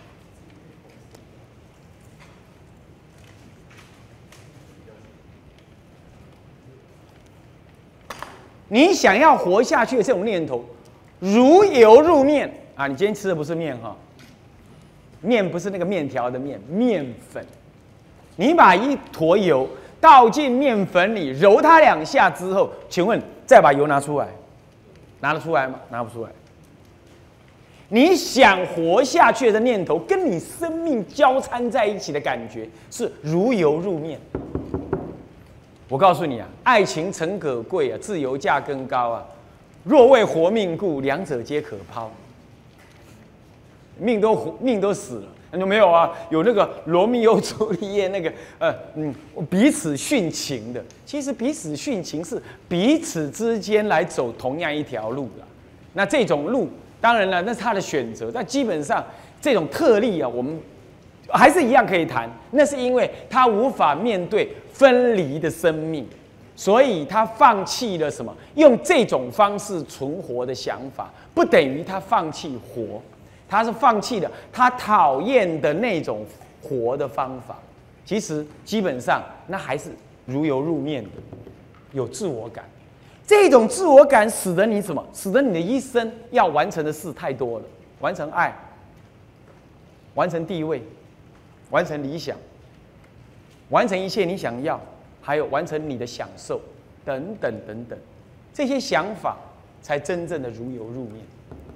你想要活下去的这种念头，如油入面啊！你今天吃的不是面哈，面不是那个面条的面，面粉。你把一坨油倒进面粉里，揉它两下之后，请问再把油拿出来，拿得出来吗？拿不出来。你想活下去的念头，跟你生命交掺在一起的感觉是如油入面。我告诉你啊，爱情诚可贵啊，自由价更高啊。若为活命故，两者皆可抛。命都活，命都死了，有没有啊？有那个罗密欧朱丽叶那个呃嗯彼此殉情的，其实彼此殉情是彼此之间来走同样一条路啦。那这种路。当然了，那是他的选择，但基本上这种特例啊，我们还是一样可以谈。那是因为他无法面对分离的生命， 所以他放弃了什么？用这种方式存活的想法，不等于他放弃活，他是放弃了他讨厌的那种活的方法。其实基本上那还是如油入面的，有自我感。这种自我感使得你什么？使得你的一生要完成的事太多了，完成爱，完成地位，完成理想，完成一切你想要，还有完成你的享受，等等等等，这些想法才真正的如油入面。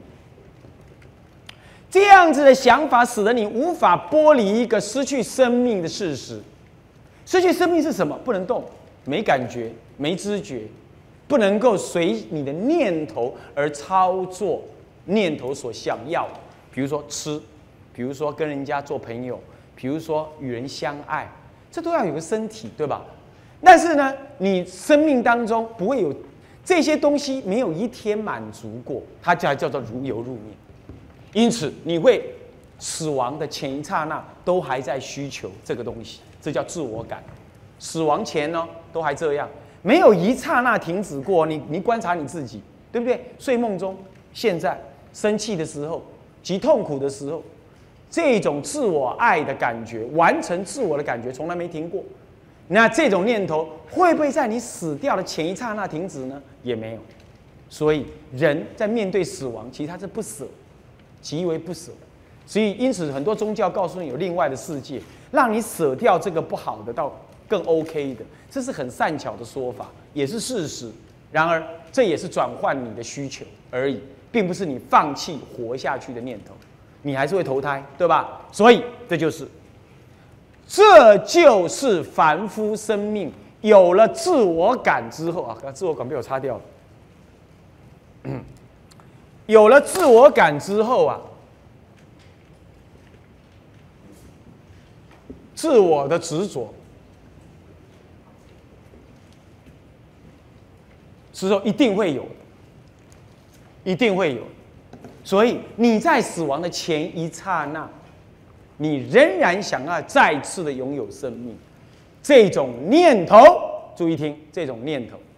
这样子的想法使得你无法剥离一个失去生命的事实。失去生命是什么？不能动，没感觉，没知觉，不能够随你的念头而操作念头所想要的，比如说吃，比如说跟人家做朋友，比如说与人相爱，这都要有个身体，对吧？但是呢，你生命当中不会有这些东西，没有一天满足过，它才叫做如油入面。因此，你会死亡的前一刹那都还在需求这个东西，这叫自我感。死亡前呢，都还这样，没有一刹那停止过。你你观察你自己，对不对？睡梦中，现在生气的时候，极痛苦的时候，这种自我爱的感觉，完成自我的感觉，从来没停过。那这种念头会不会在你死掉的前一刹那停止呢？也没有。所以人在面对死亡，其实他是不舍，极为不舍。所以因此很多宗教告诉你有另外的世界，让你舍掉这个不好的到更 OK 的，这是很善巧的说法，也是事实。然而这也是转换你的需求而已，并不是你放弃活下去的念头，你还是会投胎，对吧？所以这就是这就是凡夫生命有了自我感之后啊，自我感被我擦掉了。嗯，有了自我感之后啊，自我的执着之后一定会有的，一定会有。所以你在死亡的前一刹那，你仍然想要再次的拥有生命，这种念头，注意听，这种念头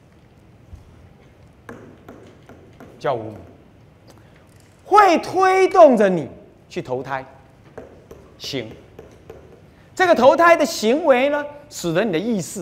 叫无明，会推动着你去投胎行。这个投胎的行为呢，使得你的意识，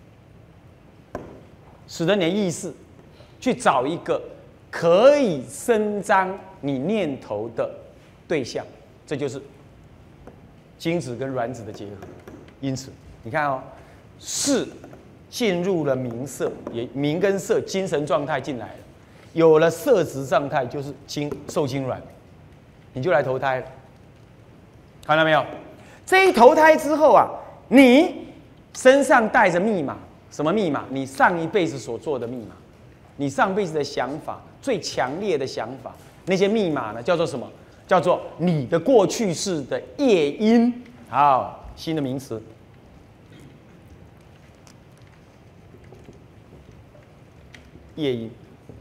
使得你的意识去找一个可以伸张你念头的对象，这就是精子跟卵子的结合。因此，你看哦，识进入了明色，也明跟色精神状态进来了，有了色质状态，就是精受精卵，你就来投胎了。看到没有？这一投胎之后啊，你身上带着密码，什么密码？你上一辈子所做的密码，你上辈子的想法，最强烈的想法，那些密码呢，叫做什么？叫做你的过去式的业因。好，新的名词。业因。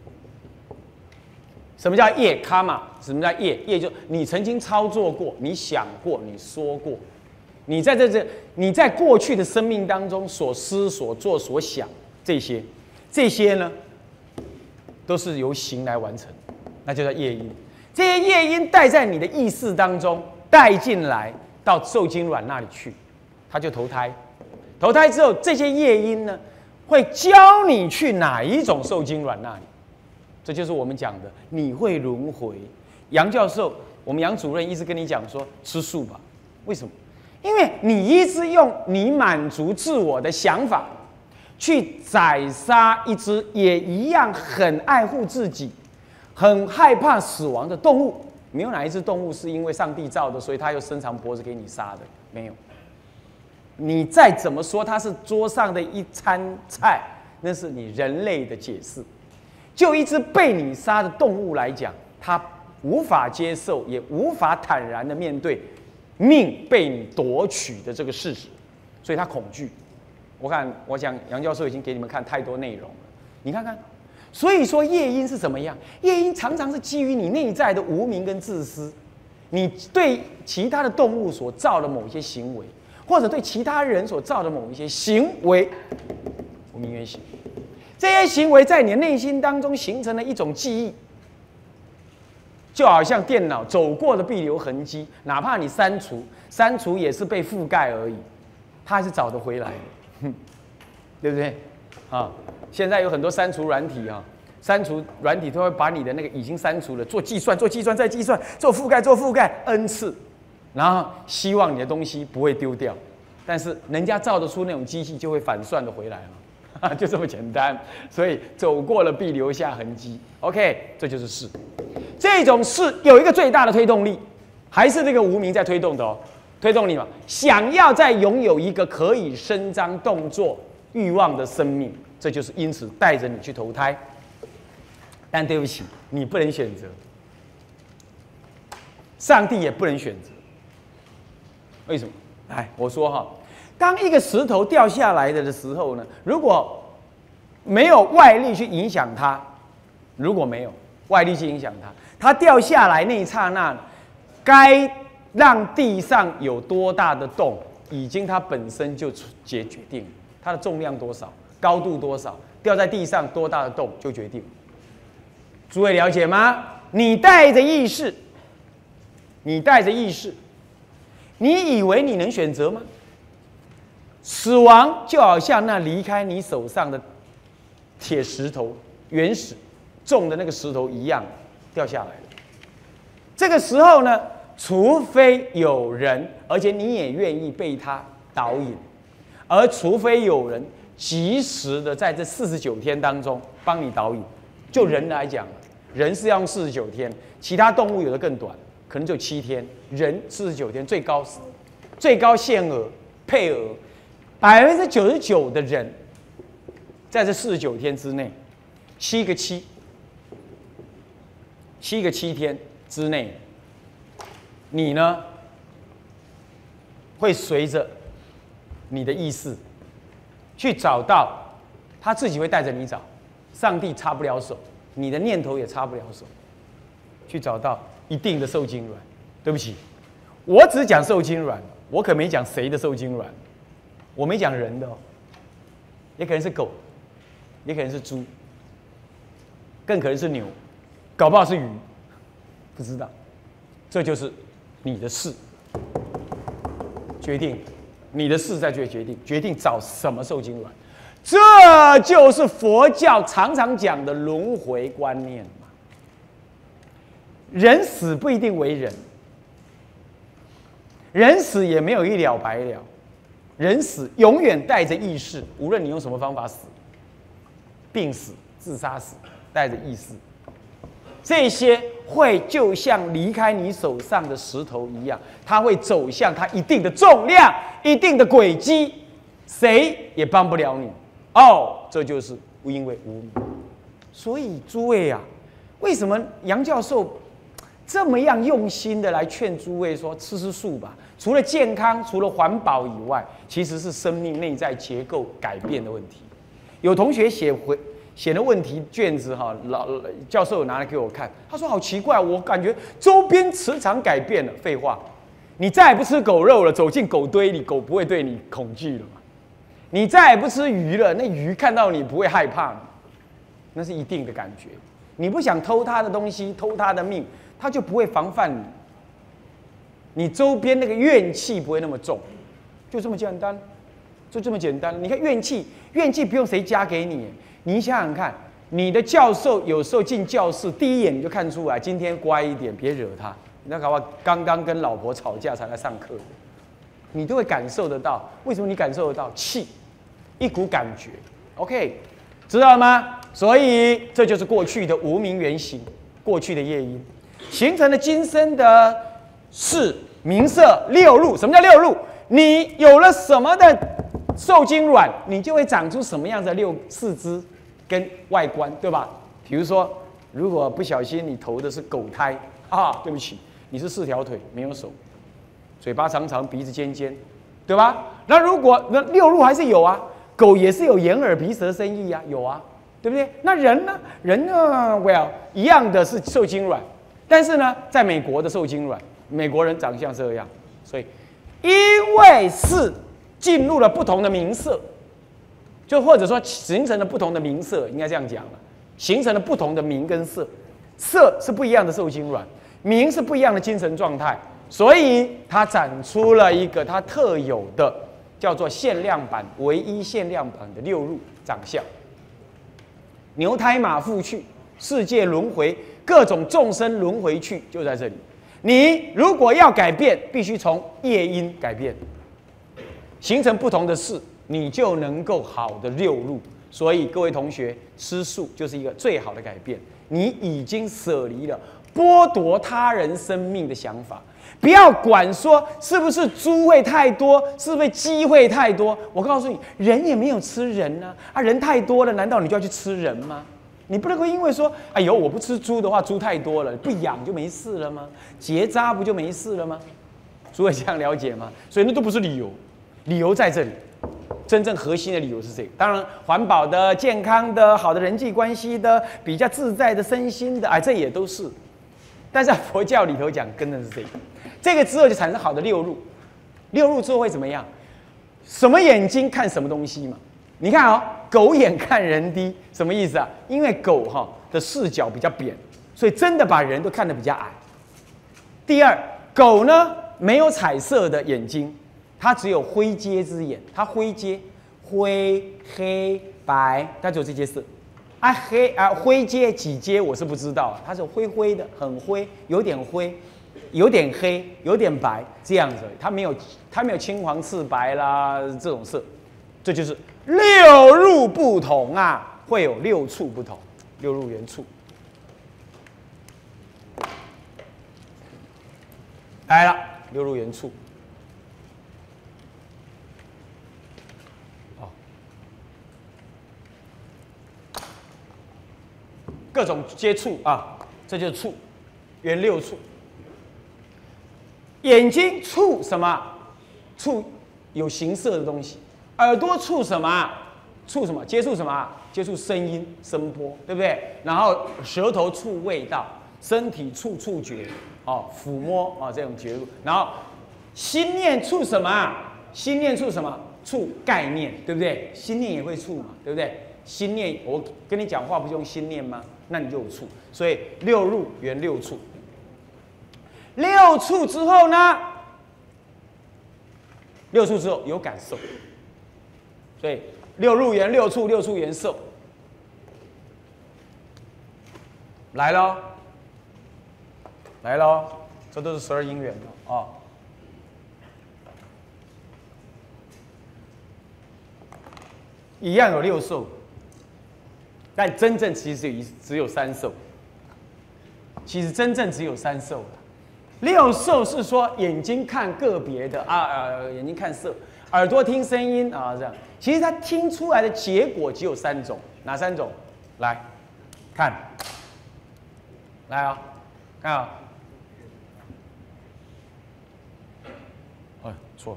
什么叫业？卡玛？什么叫业？业就你曾经操作过，你想过，你说过，你在这这你在过去的生命当中所思所做所想这些，这些呢，都是由行来完成，那就叫业因。这些业因带在你的意识当中，带进来到受精卵那里去，它就投胎。投胎之后，这些业因呢，会教你去哪一种受精卵那里。这就是我们讲的，你会轮回。杨教授，我们杨主任一直跟你讲说吃素吧，为什么？因为你一直用你满足自我的想法去宰杀一只也一样很爱护自己、很害怕死亡的动物。没有哪一只动物是因为上帝造的，所以它又伸长脖子给你杀的，没有。你再怎么说它是桌上的一餐菜，那是你人类的解释。就一只被你杀的动物来讲，它无法接受，也无法坦然的面对命被你夺取的这个事实，所以它恐惧。我看，我想杨教授已经给你们看太多内容了，你看看。所以说业因是怎么样？业因常常是基于你内在的无明跟自私，你对其他的动物所造的某些行为，或者对其他人所造的某一些行为，无明缘行。 这些行为在你的内心当中形成了一种记忆，就好像电脑走过的必留痕迹，哪怕你删除，删除也是被覆盖而已，它还是找得回来的，对不对？啊，现在有很多删除软体啊，删除软体都会把你的那个已经删除了做计算，做计算再计算，做覆盖做覆盖 n 次，然后希望你的东西不会丢掉，但是人家造得出那种机器就会反算的回来了。就这么简单，所以走过了必留下痕迹。OK， 这就是事。这种事有一个最大的推动力，还是那个无明在推动的哦。推动力嘛，想要再拥有一个可以伸张动作欲望的生命，这就是因此带着你去投胎。但对不起，你不能选择，上帝也不能选择。为什么？哎，我说哈。当一个石头掉下来的的时候呢，如果没有外力去影响它，如果没有外力去影响它，它掉下来那一刹那，该让地上有多大的洞，已经它本身就决决定它的重量多少、高度多少，掉在地上多大的洞就决定。诸位了解吗？你带着意识，你带着意识，你以为你能选择吗？死亡就好像那离开你手上的铁石头、原始重的那个石头一样掉下来了。这个时候呢，除非有人，而且你也愿意被他导引，而除非有人及时的在这四十九天当中帮你导引。就人来讲，人是要用四十九天，其他动物有的更短，可能就七天，人四十九天最高最高限额配额。百分之九十九的人，在这四十九天之内，七个七，七个七天之内，你呢会随着你的意识去找到，他自己会带着你找，上帝插不了手，你的念头也插不了手，去找到一定的受精卵。对不起，我只讲受精卵，我可没讲谁的受精卵。我没讲人的哦，也可能是狗，也可能是猪，更可能是牛，搞不好是鱼，不知道。这就是你的事，决定你的事在决决定，决定找什么受精卵。这就是佛教常常讲的轮回观念嘛。人死不一定为人，人死也没有一了百了。人死永远带着意识，无论你用什么方法死，病死、自杀死，带着意识，这些会就像离开你手上的石头一样，它会走向它一定的重量、一定的轨迹，谁也帮不了你。哦，这就是因为无明。所以诸位啊，为什么杨教授这么样用心的来劝诸位说吃吃素吧？除了健康、除了环保以外，其实是生命内在结构改变的问题。有同学写回写的问题卷子哈，老教授拿来给我看，他说好奇怪，我感觉周边磁场改变了。废话，你再也不吃狗肉了，走进狗堆里，狗不会对你恐惧了嘛？你再也不吃鱼了，那鱼看到你不会害怕吗？那是一定的感觉。你不想偷他的东西，偷他的命，他就不会防范你。你周边那个怨气不会那么重，就这么简单，就这么简单。你看怨气，怨气不用谁加给你，你想想看，你的教授有时候进教室，第一眼你就看出来，今天乖一点，别惹他。那搞不好刚刚跟老婆吵架才来上课，你都会感受得到。为什么你感受得到？气，一股感觉。OK， 知道了吗？所以这就是过去的无明原型，过去的业因，形成了今生的事、名色、六路。什么叫六路？你有了什么的受精卵，你就会长出什么样的六四肢跟外观，对吧？比如说，如果不小心你投的是狗胎啊，对不起，你是四条腿没有手，嘴巴长长，鼻子尖尖，对吧？那如果那六路还是有啊，狗也是有眼耳鼻舌身意啊，有啊，对不对？那人呢？人呢 ？Well， 一样的是受精卵，但是呢，在美国的受精卵，美国人长相这样，所以因为是进入了不同的名色， 就或者说形成了不同的名色，应该这样讲了，形成了不同的名跟色，色是不一样的受精卵，名是不一样的精神状态，所以它展出了一个它特有的叫做限量版、唯一限量版的六入长相。牛胎马腹去，世界轮回，各种众生轮回去，就在这里。你如果要改变，必须从业因改变，形成不同的事，你就能够好的六入。所以各位同学，吃素就是一个最好的改变。你已经舍离了剥夺他人生命的想法，不要管说是不是猪会太多，是不是鸡会太多。我告诉你，人也没有吃人啊，啊，人太多了，难道你就要去吃人吗？你不能够因为说，哎呦，我不吃猪的话，猪太多了，不养就没事了吗？结扎不就没事了吗？诸位这样了解吗？所以那都不是理由，理由在这里。真正核心的理由是这个，当然环保的、健康的、好的人际关系的、比较自在的身心的，哎，这也都是。但是在佛教里头讲，真的是这个，这个之后就产生好的六入，六入之后会怎么样？什么眼睛看什么东西嘛？你看哦，狗眼看人低，什么意思啊？因为狗哈、哦、的视角比较扁，所以真的把人都看得比较矮。第二，狗呢没有彩色的眼睛。它只有灰阶之眼，它灰阶，灰、黑、白，它只有这些色。啊黑啊灰阶几阶我是不知道啊，它是灰灰的，很灰，有点灰，有点黑，有点白这样子，它没有它没有青黄赤白啦这种色，这就是六入不同啊，会有六处不同，六入缘处。来了，六入缘处。各种接触啊，这就是触，缘六处。眼睛触什么？触有形色的东西。耳朵触什么？触什么？接触什么？接触声音、声波，对不对？然后舌头触味道，身体触触觉，哦，抚摸啊、哦、这种觉悟。然后心念触什么？心念触什么？触概念，对不对？心念也会触嘛，对不对？心念，我跟你讲话不是用心念吗？那你就有处，所以六入缘六处。六处之后呢？六处之后有感受，所以六入缘六处，六处缘受。来喽，来喽，这都是十二因缘哦。哦一样有六受。但真正其实有只有三受，其实真正只有三受了。六受是说眼睛看个别的啊，呃，眼睛看色，耳朵听声音啊，这样。其实他听出来的结果只有三种，哪三种？来看，来啊、哦，看啊、哦，哎，错了，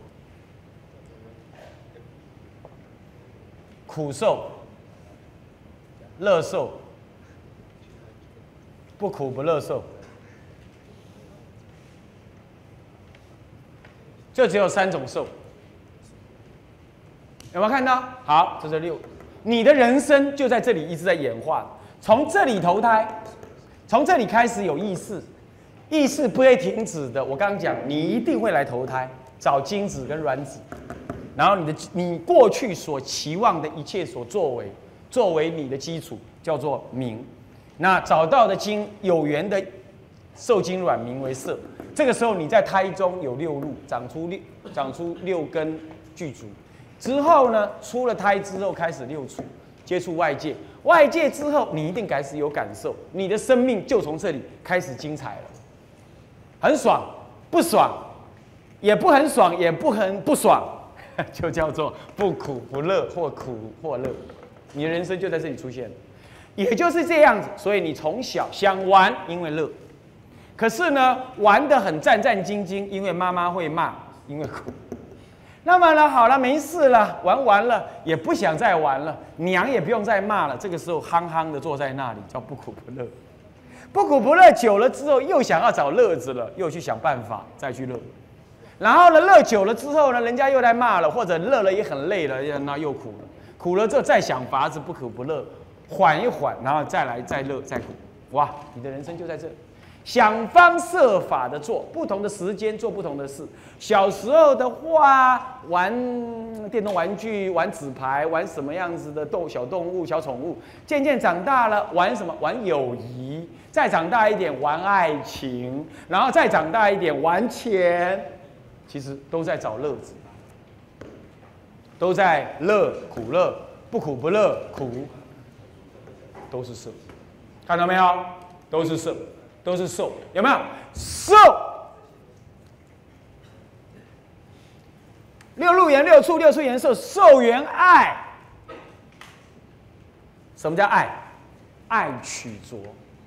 苦受。乐受，不苦不乐受，就只有三种受，有没有看到？好，这是六。你的人生就在这里一直在演化，从这里投胎，从这里开始有意识，意识不会停止的。我刚刚讲，你一定会来投胎，找精子跟卵子，然后你的你过去所期望的一切所作为。作为你的基础叫做名，那找到的精有缘的受精卵名为色。这个时候你在胎中有六入，长出六长出六根具足，之后呢，出了胎之后开始六处接触外界，外界之后你一定开始有感受，你的生命就从这里开始精彩了，很爽，不爽，也不很爽，也不很不爽，就叫做不苦不乐或苦或乐。你的人生就在这里出现，也就是这样子。所以你从小想玩，因为乐；可是呢，玩得很战战兢兢，因为妈妈会骂，因为苦。那么呢，好了，没事了，玩完了，也不想再玩了，娘也不用再骂了。这个时候憨憨的坐在那里，叫不苦不乐。不苦不乐久了之后，又想要找乐子了，又去想办法再去乐。然后呢，乐久了之后呢，人家又来骂了，或者乐了也很累了，那又苦了。 苦了之后再想法子不苦不乐，缓一缓，然后再来再乐再苦，哇，你的人生就在这。想方设法的做，不同的时间做不同的事。小时候的话，玩电动玩具、玩纸牌、玩什么样子的动小动物、小宠物。渐渐长大了，玩什么？玩友谊。再长大一点，玩爱情。然后再长大一点，玩钱。其实都在找乐子，都在乐苦乐，不苦不乐，苦都是色。看到没有？都是色。都是受，有没有受？六入缘、六处、六处缘受，受缘爱。什么叫爱？爱取着，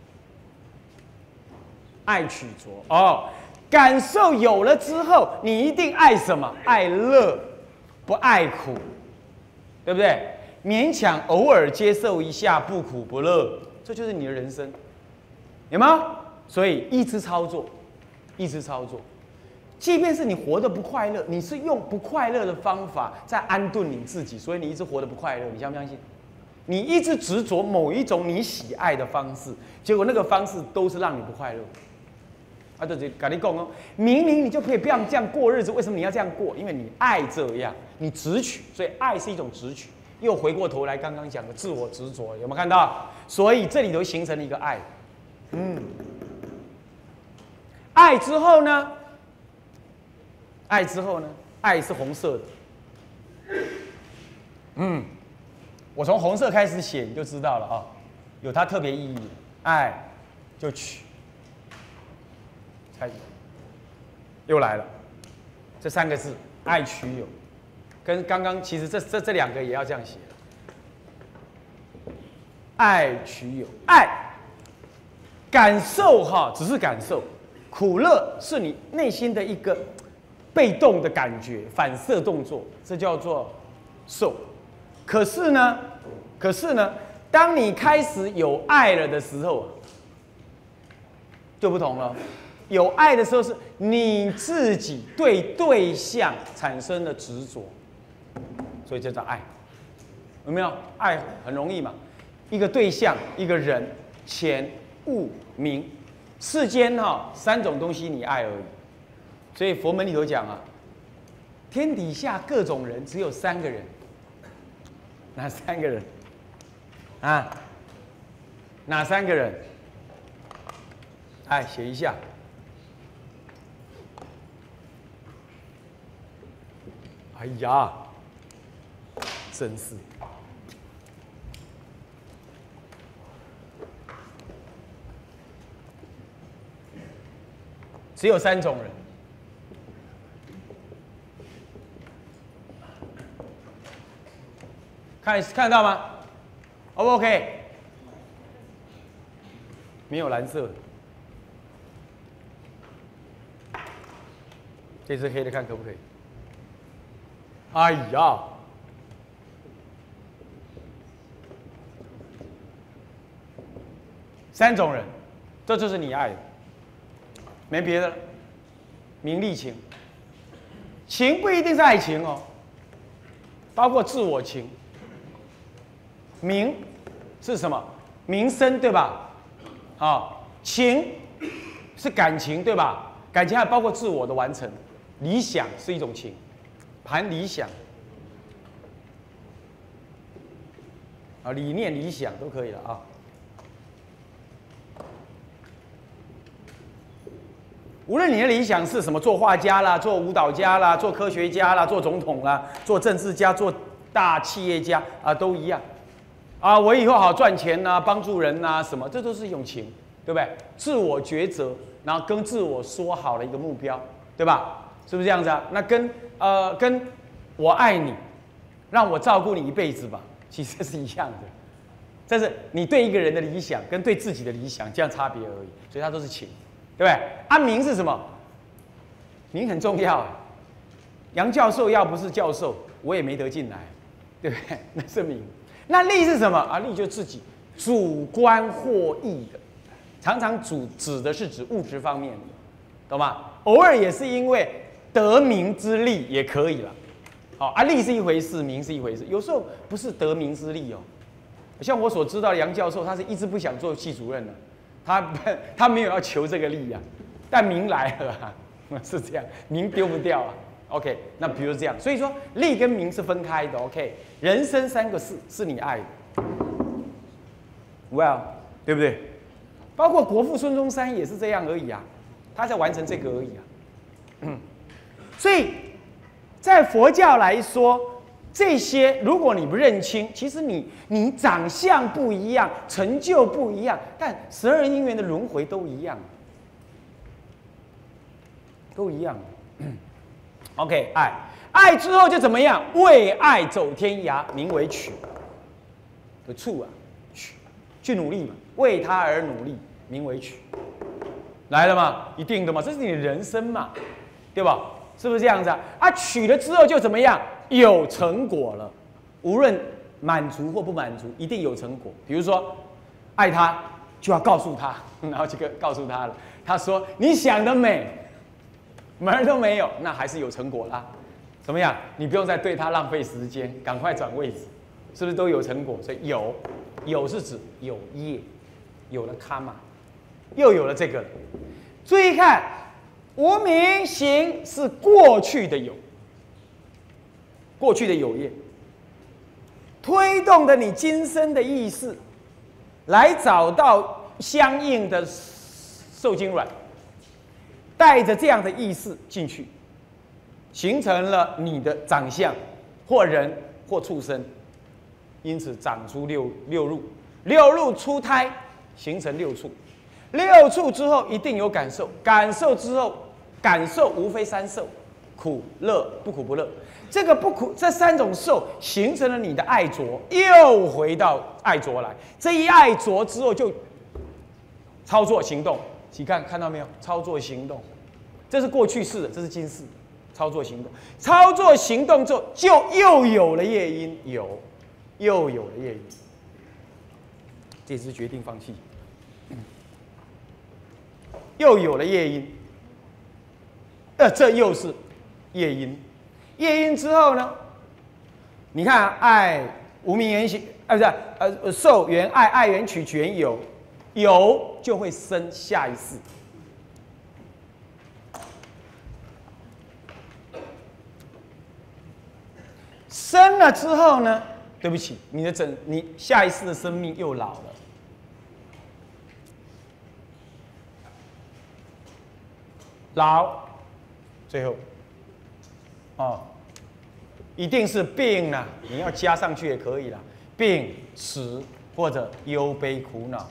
爱取着哦。感受有了之后，你一定爱什么？爱乐，不爱苦，对不对？勉强偶尔接受一下，不苦不乐，这就是你的人生，有吗？所以一直操作，一直操作，即便是你活得不快乐，你是用不快乐的方法在安顿你自己，所以你一直活得不快乐。你相不相信？你一直执着某一种你喜爱的方式，结果那个方式都是让你不快乐。啊，对对，跟你讲哦，明明你就可以不要这样过日子，为什么你要这样过？因为你爱这样，你执取，所以爱是一种执取。又回过头来刚刚讲的自我执着，有没有看到？所以这里头形成了一个爱，嗯。爱之后呢？爱之后呢？爱是红色的。嗯，我从红色开始写，你就知道了啊、哦，有它特别意义。爱就取，开始又来了，这三个字“爱取有”，跟刚刚其实这这这两个也要这样写。爱取有，爱感受哈，只是感受。苦乐是你内心的一个被动的感觉、反射动作，这叫做受。可是呢，可是呢，当你开始有爱了的时候，就不同了。有爱的时候，是你自己对对象产生了执着，所以这叫爱。有没有？爱很容易嘛，一个对象、一个人、钱、物、名。世间哈、哦、三种东西你爱而已，所以佛门里头讲啊，天底下各种人只有三个人，哪三个人？啊？哪三个人？哎，写一下。哎呀，真是。只有三种人，看看得到吗 ？O 不 OK？ 没有蓝色的，这只黑的看可不可以？哎呀，三种人，这就是你爱的。没别的了，名利情，情不一定是爱情哦，包括自我情。名是什么？名声对吧？啊，情是感情对吧？感情还包括自我的完成，理想是一种情，谈理想，啊，理念、理想都可以了啊。无论你的理想是什么，做画家啦，做舞蹈家啦，做科学家啦，做总统啦，做政治家，做大企业家啊，都一样。啊，我以后好赚钱呐、啊，帮助人呐、啊，什么，这都是一种情，对不对？自我抉择，然后跟自我说好了一个目标，对吧？是不是这样子啊？那跟呃跟我爱你，让我照顾你一辈子吧，其实是一样的。这是你对一个人的理想跟对自己的理想这样差别而已，所以它都是情。对不对？啊，名是什么？名很重要。杨教授要不是教授，我也没得进来，对不对？那是名。那利是什么？啊，利就自己主观获益的，常常主指的是指物质方面的，懂吗？偶尔也是因为得名之利也可以了， 好啊，利是一回事，名是一回事。有时候不是得名之利哦，像我所知道的杨教授，他是一直不想做系主任的，他他没有要求这个利呀、啊，但名来了、啊，是这样，名丢不掉啊。OK， 那比如这样，所以说利跟名是分开的。OK， 人生三个是是你爱的 ，Well， 对不对？包括国父孙中山也是这样而已啊，他在完成这个而已啊。嗯，所以。在佛教来说，这些如果你不认清，其实你你长相不一样，成就不一样，但十二因缘的轮回都一样，都一样。OK， 爱爱之后就怎么样？为爱走天涯，名为取。的处啊，取去努力嘛，为他而努力，名为取。来了吗？一定的嘛，这是你的人生嘛，对吧？是不是这样子啊？啊，取了之后就怎么样？有成果了，无论满足或不满足，一定有成果。比如说，爱他就要告诉他，然后这个告诉他了，他说你想得美，门儿都没有，那还是有成果啦。怎么样？你不用再对他浪费时间，赶快转位置，是不是都有成果？所以有，有是指有业，有了卡嘛，又有了这个了。注意看。无明行是过去的有，过去的有业，推动的你今生的意识，来找到相应的受精卵，带着这样的意识进去，形成了你的长相，或人或畜生，因此长出六六入，六入出胎，形成六处，六处之后一定有感受，感受之后。感受无非三受，苦、乐、不苦不乐。这个不苦，这三种受形成了你的爱着，又回到爱着来。这一爱着之后，就操作行动。你看看到没有？操作行动，这是过去式的，这是今世。操作行动，操作行动之后，就又有了业因，有，又有了业因。这次决定放弃，又有了业因。呃，这又是业因，业因之后呢？你看，爱无明缘行，啊，不是，呃，受缘爱，爱缘取缘有，有就会生下一世。生了之后呢？对不起，你的整，你下一世的生命又老了。老。最后，哦，一定是病了，你要加上去也可以了，病、死或者忧悲苦恼。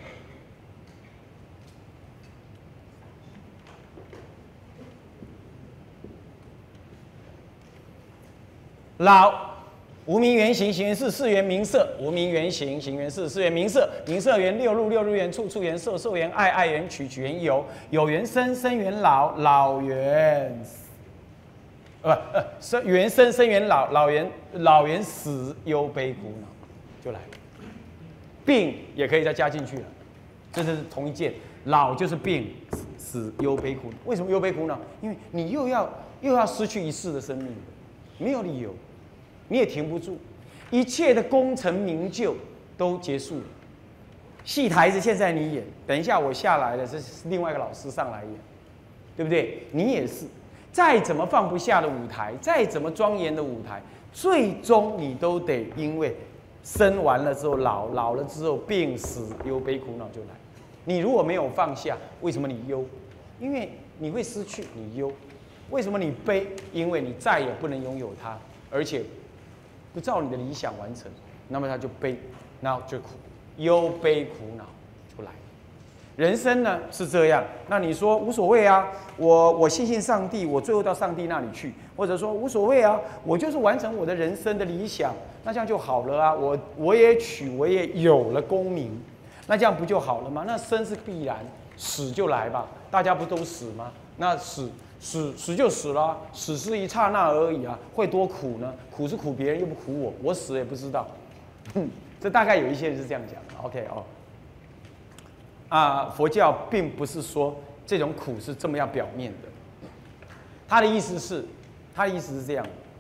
老，无明缘行，行缘事，事缘名色。无明缘行，行缘事，事缘名色。名色缘六入，六入缘处，处缘受，受缘爱，爱缘取，取缘有。有缘生，生缘老，老缘死。呃呃，生缘生，生缘老，老缘老缘死，忧悲苦恼，就来了。病也可以再加进去了，这是同一件。老就是病，死忧悲苦恼。为什么忧悲苦恼？因为你又要又要失去一世的生命，没有理由。你也停不住，一切的功成名就都结束了。戏台子现在你演，等一下我下来了，这是另外一个老师上来演，对不对？你也是，再怎么放不下的舞台，再怎么庄严的舞台，最终你都得因为生完了之后老，老了之后病死忧悲苦恼就来。你如果没有放下，为什么你忧？因为你会失去，你忧。为什么你悲？因为你再也不能拥有它，而且不照你的理想完成，那么他就悲，然后就苦，忧悲苦恼出来。人生呢是这样，那你说无所谓啊，我我信信上帝，我最后到上帝那里去，或者说无所谓啊，我就是完成我的人生的理想，那这样就好了啊，我我也取，我也有了功名，那这样不就好了吗？那生是必然，死就来吧，大家不都死吗？那死。死死就死了、啊，死是一刹那而已啊，会多苦呢？苦是苦别人，又不苦我，我死也不知道。这大概有一些人是这样讲的。OK 哦，啊，佛教并不是说这种苦是这么样表面的，他的意思是，他的意思是这样，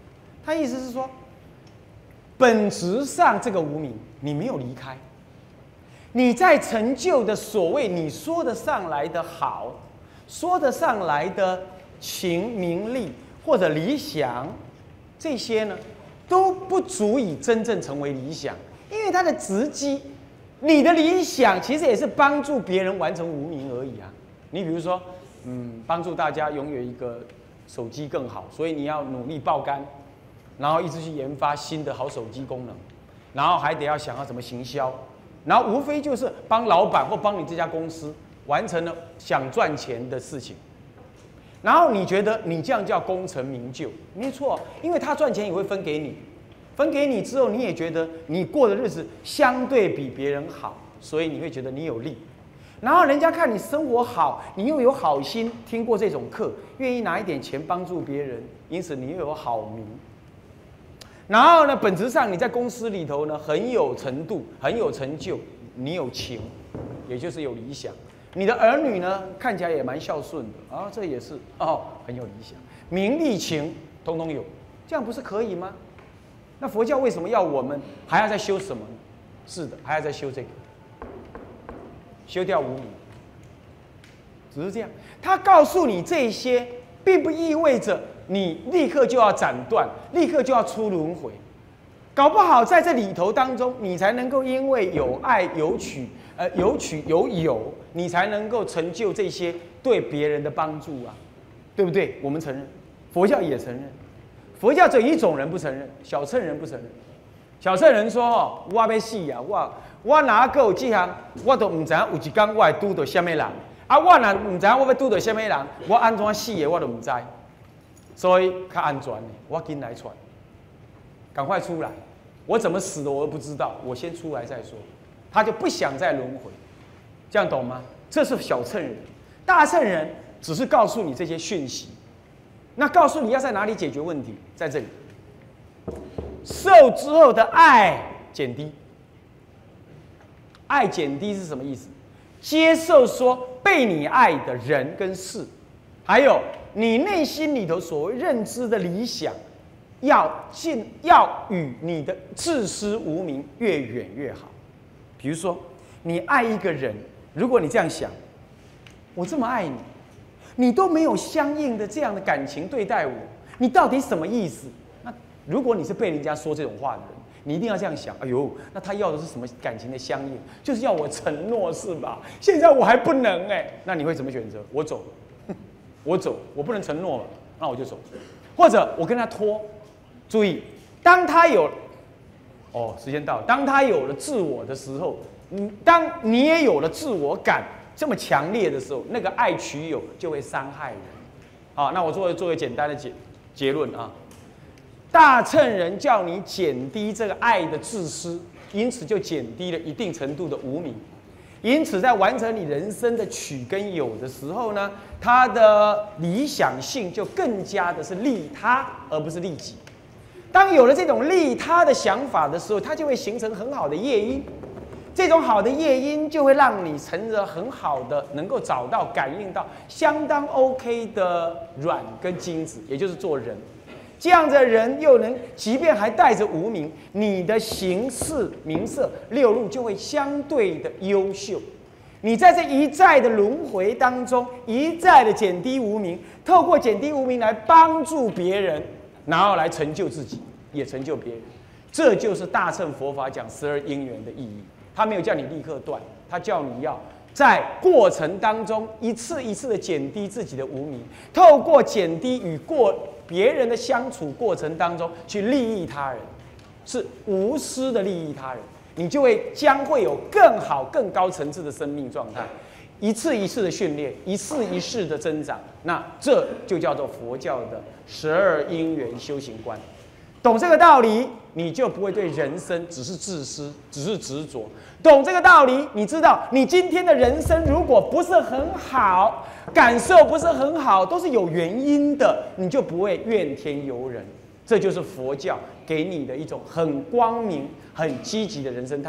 他意思是说，本质上这个无明你没有离开，你在成就的所谓你说得上来的好，说得上来的情名利或者理想，这些呢都不足以真正成为理想，因为它的直击，你的理想其实也是帮助别人完成无明而已啊。你比如说，嗯，帮助大家拥有一个手机更好，所以你要努力爆肝，然后一直去研发新的好手机功能，然后还得要想要怎么行销，然后无非就是帮老板或帮你这家公司完成了想赚钱的事情。然后你觉得你这样叫功成名就，没错，因为他赚钱也会分给你，分给你之后，你也觉得你过的日子相对比别人好，所以你会觉得你有利。然后人家看你生活好，你又有好心，听过这种课，愿意拿一点钱帮助别人，因此你又有好名。然后呢，本质上你在公司里头呢很有程度，很有成就，你有情，也就是有理想。你的儿女呢看起来也蛮孝顺的啊，这也是哦很有理想，名利情通通有，这样不是可以吗？那佛教为什么要我们还要再修什么呢？是的，还要再修这个。修掉无明，只是这样。他告诉你这些，并不意味着你立刻就要斩断，立刻就要出轮回。搞不好在这里头当中，你才能够因为有爱有取，呃，有取有有，你才能够成就这些对别人的帮助啊，对不对？我们承认，佛教也承认。佛教只有一种人不承认，小乘人不承认。小乘人说：“哦，我要死啊！我我哪个有这项，我都唔知有一天我会拄到什么人啊！我若唔知我要拄到什么人，我安怎死的我都唔知。所以较安全的，我紧来传，赶快出来！我怎么死的我都不知道，我先出来再说。他就不想再轮回，这样懂吗？这是小乘人，大乘人只是告诉你这些讯息，那告诉你要在哪里解决问题，在这里。”受之后的爱减低，爱减低是什么意思？接受说被你爱的人跟事，还有你内心里头所谓认知的理想，要尽要与你的自私无明越远越好。比如说，你爱一个人，如果你这样想，我这么爱你，你都没有相应的这样的感情对待我，你到底什么意思？如果你是被人家说这种话的人，你一定要这样想：哎呦，那他要的是什么感情的相应？就是要我承诺是吧？现在我还不能哎，那你会怎么选择？我走，我走，我不能承诺嘛，那我就走。或者我跟他拖。注意，当他有，哦，时间到了，当他有了自我的时候，嗯，当你也有了自我感这么强烈的时候，那个爱取有就会伤害人。好，那我做做个简单的结结论啊。大乘人叫你减低这个爱的自私，因此就减低了一定程度的无明。因此，在完成你人生的取跟有的时候呢，它的理想性就更加的是利他，而不是利己。当有了这种利他的想法的时候，它就会形成很好的业因。这种好的业因就会让你成着很好的，能够找到、感应到相当 OK 的卵跟精子，也就是做人。这样的人又能，即便还带着无明，你的行事名色六路就会相对的优秀。你在这一再的轮回当中，一再的减低无明，透过减低无明来帮助别人，然后来成就自己，也成就别人。这就是大乘佛法讲十二因缘的意义。他没有叫你立刻断，他叫你要在过程当中一次一次的减低自己的无明，透过减低与过别人的相处过程当中去利益他人，是无私的利益他人，你就会将会有更好更高层次的生命状态。一次一次的训练，一次一次的增长，那这就叫做佛教的十二因缘修行观。懂这个道理，你就不会对人生只是自私，只是执着。懂这个道理，你知道你今天的人生如果不是很好，感受不是很好，都是有原因的，你就不会怨天尤人。这就是佛教给你的一种很光明、很积极的人生态度。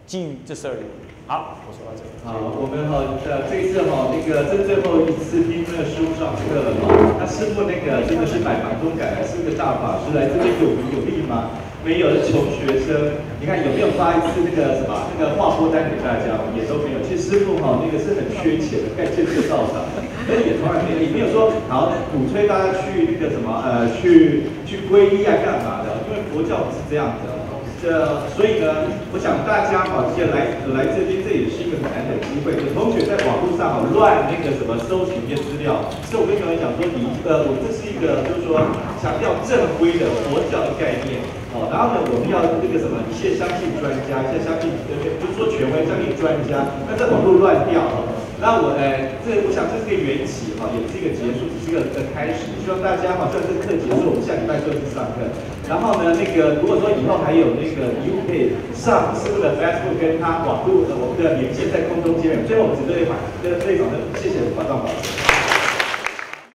基于这十二点。好，我说到这里。 好，我们哈呃这一次哈那个这最后一次听那个师傅上课了哈。那师傅那个真的是百忙中赶来，是个大法师来这边有名有利吗？没有，是穷学生。你看有没有发一次那个什么那个划拨单给大家？也都没有。其实师傅哈那个是很缺钱的，盖建设道场，但是也从来没有，也没有说好鼓吹大家去那个什么呃去去皈依啊干嘛的，因为佛教不是这样的。这所以呢，我想大家哈，现在来来这边，这也是一个很难得的机会。有同学在网络上哈乱那个什么搜寻一些资料，所以我跟各位讲说，你呃，我这是一个就是说强调正规的佛教的概念哦。然后呢，我们要那个什么，一切相信专家，一切相信呃，不是说权威，相信专家。那在网络乱掉哈。那我呃，这我想这是个缘起哈，也是一个结束，只是一个的开始。希望大家哈，虽然这个课结束，我们下礼拜就去上课。然后呢，那个如果说以后还有那个疑问，可以上师傅的 Facebook 跟他网络的我们的连线在空中见面。最后我们只对法跟队长的谢谢法藏法师。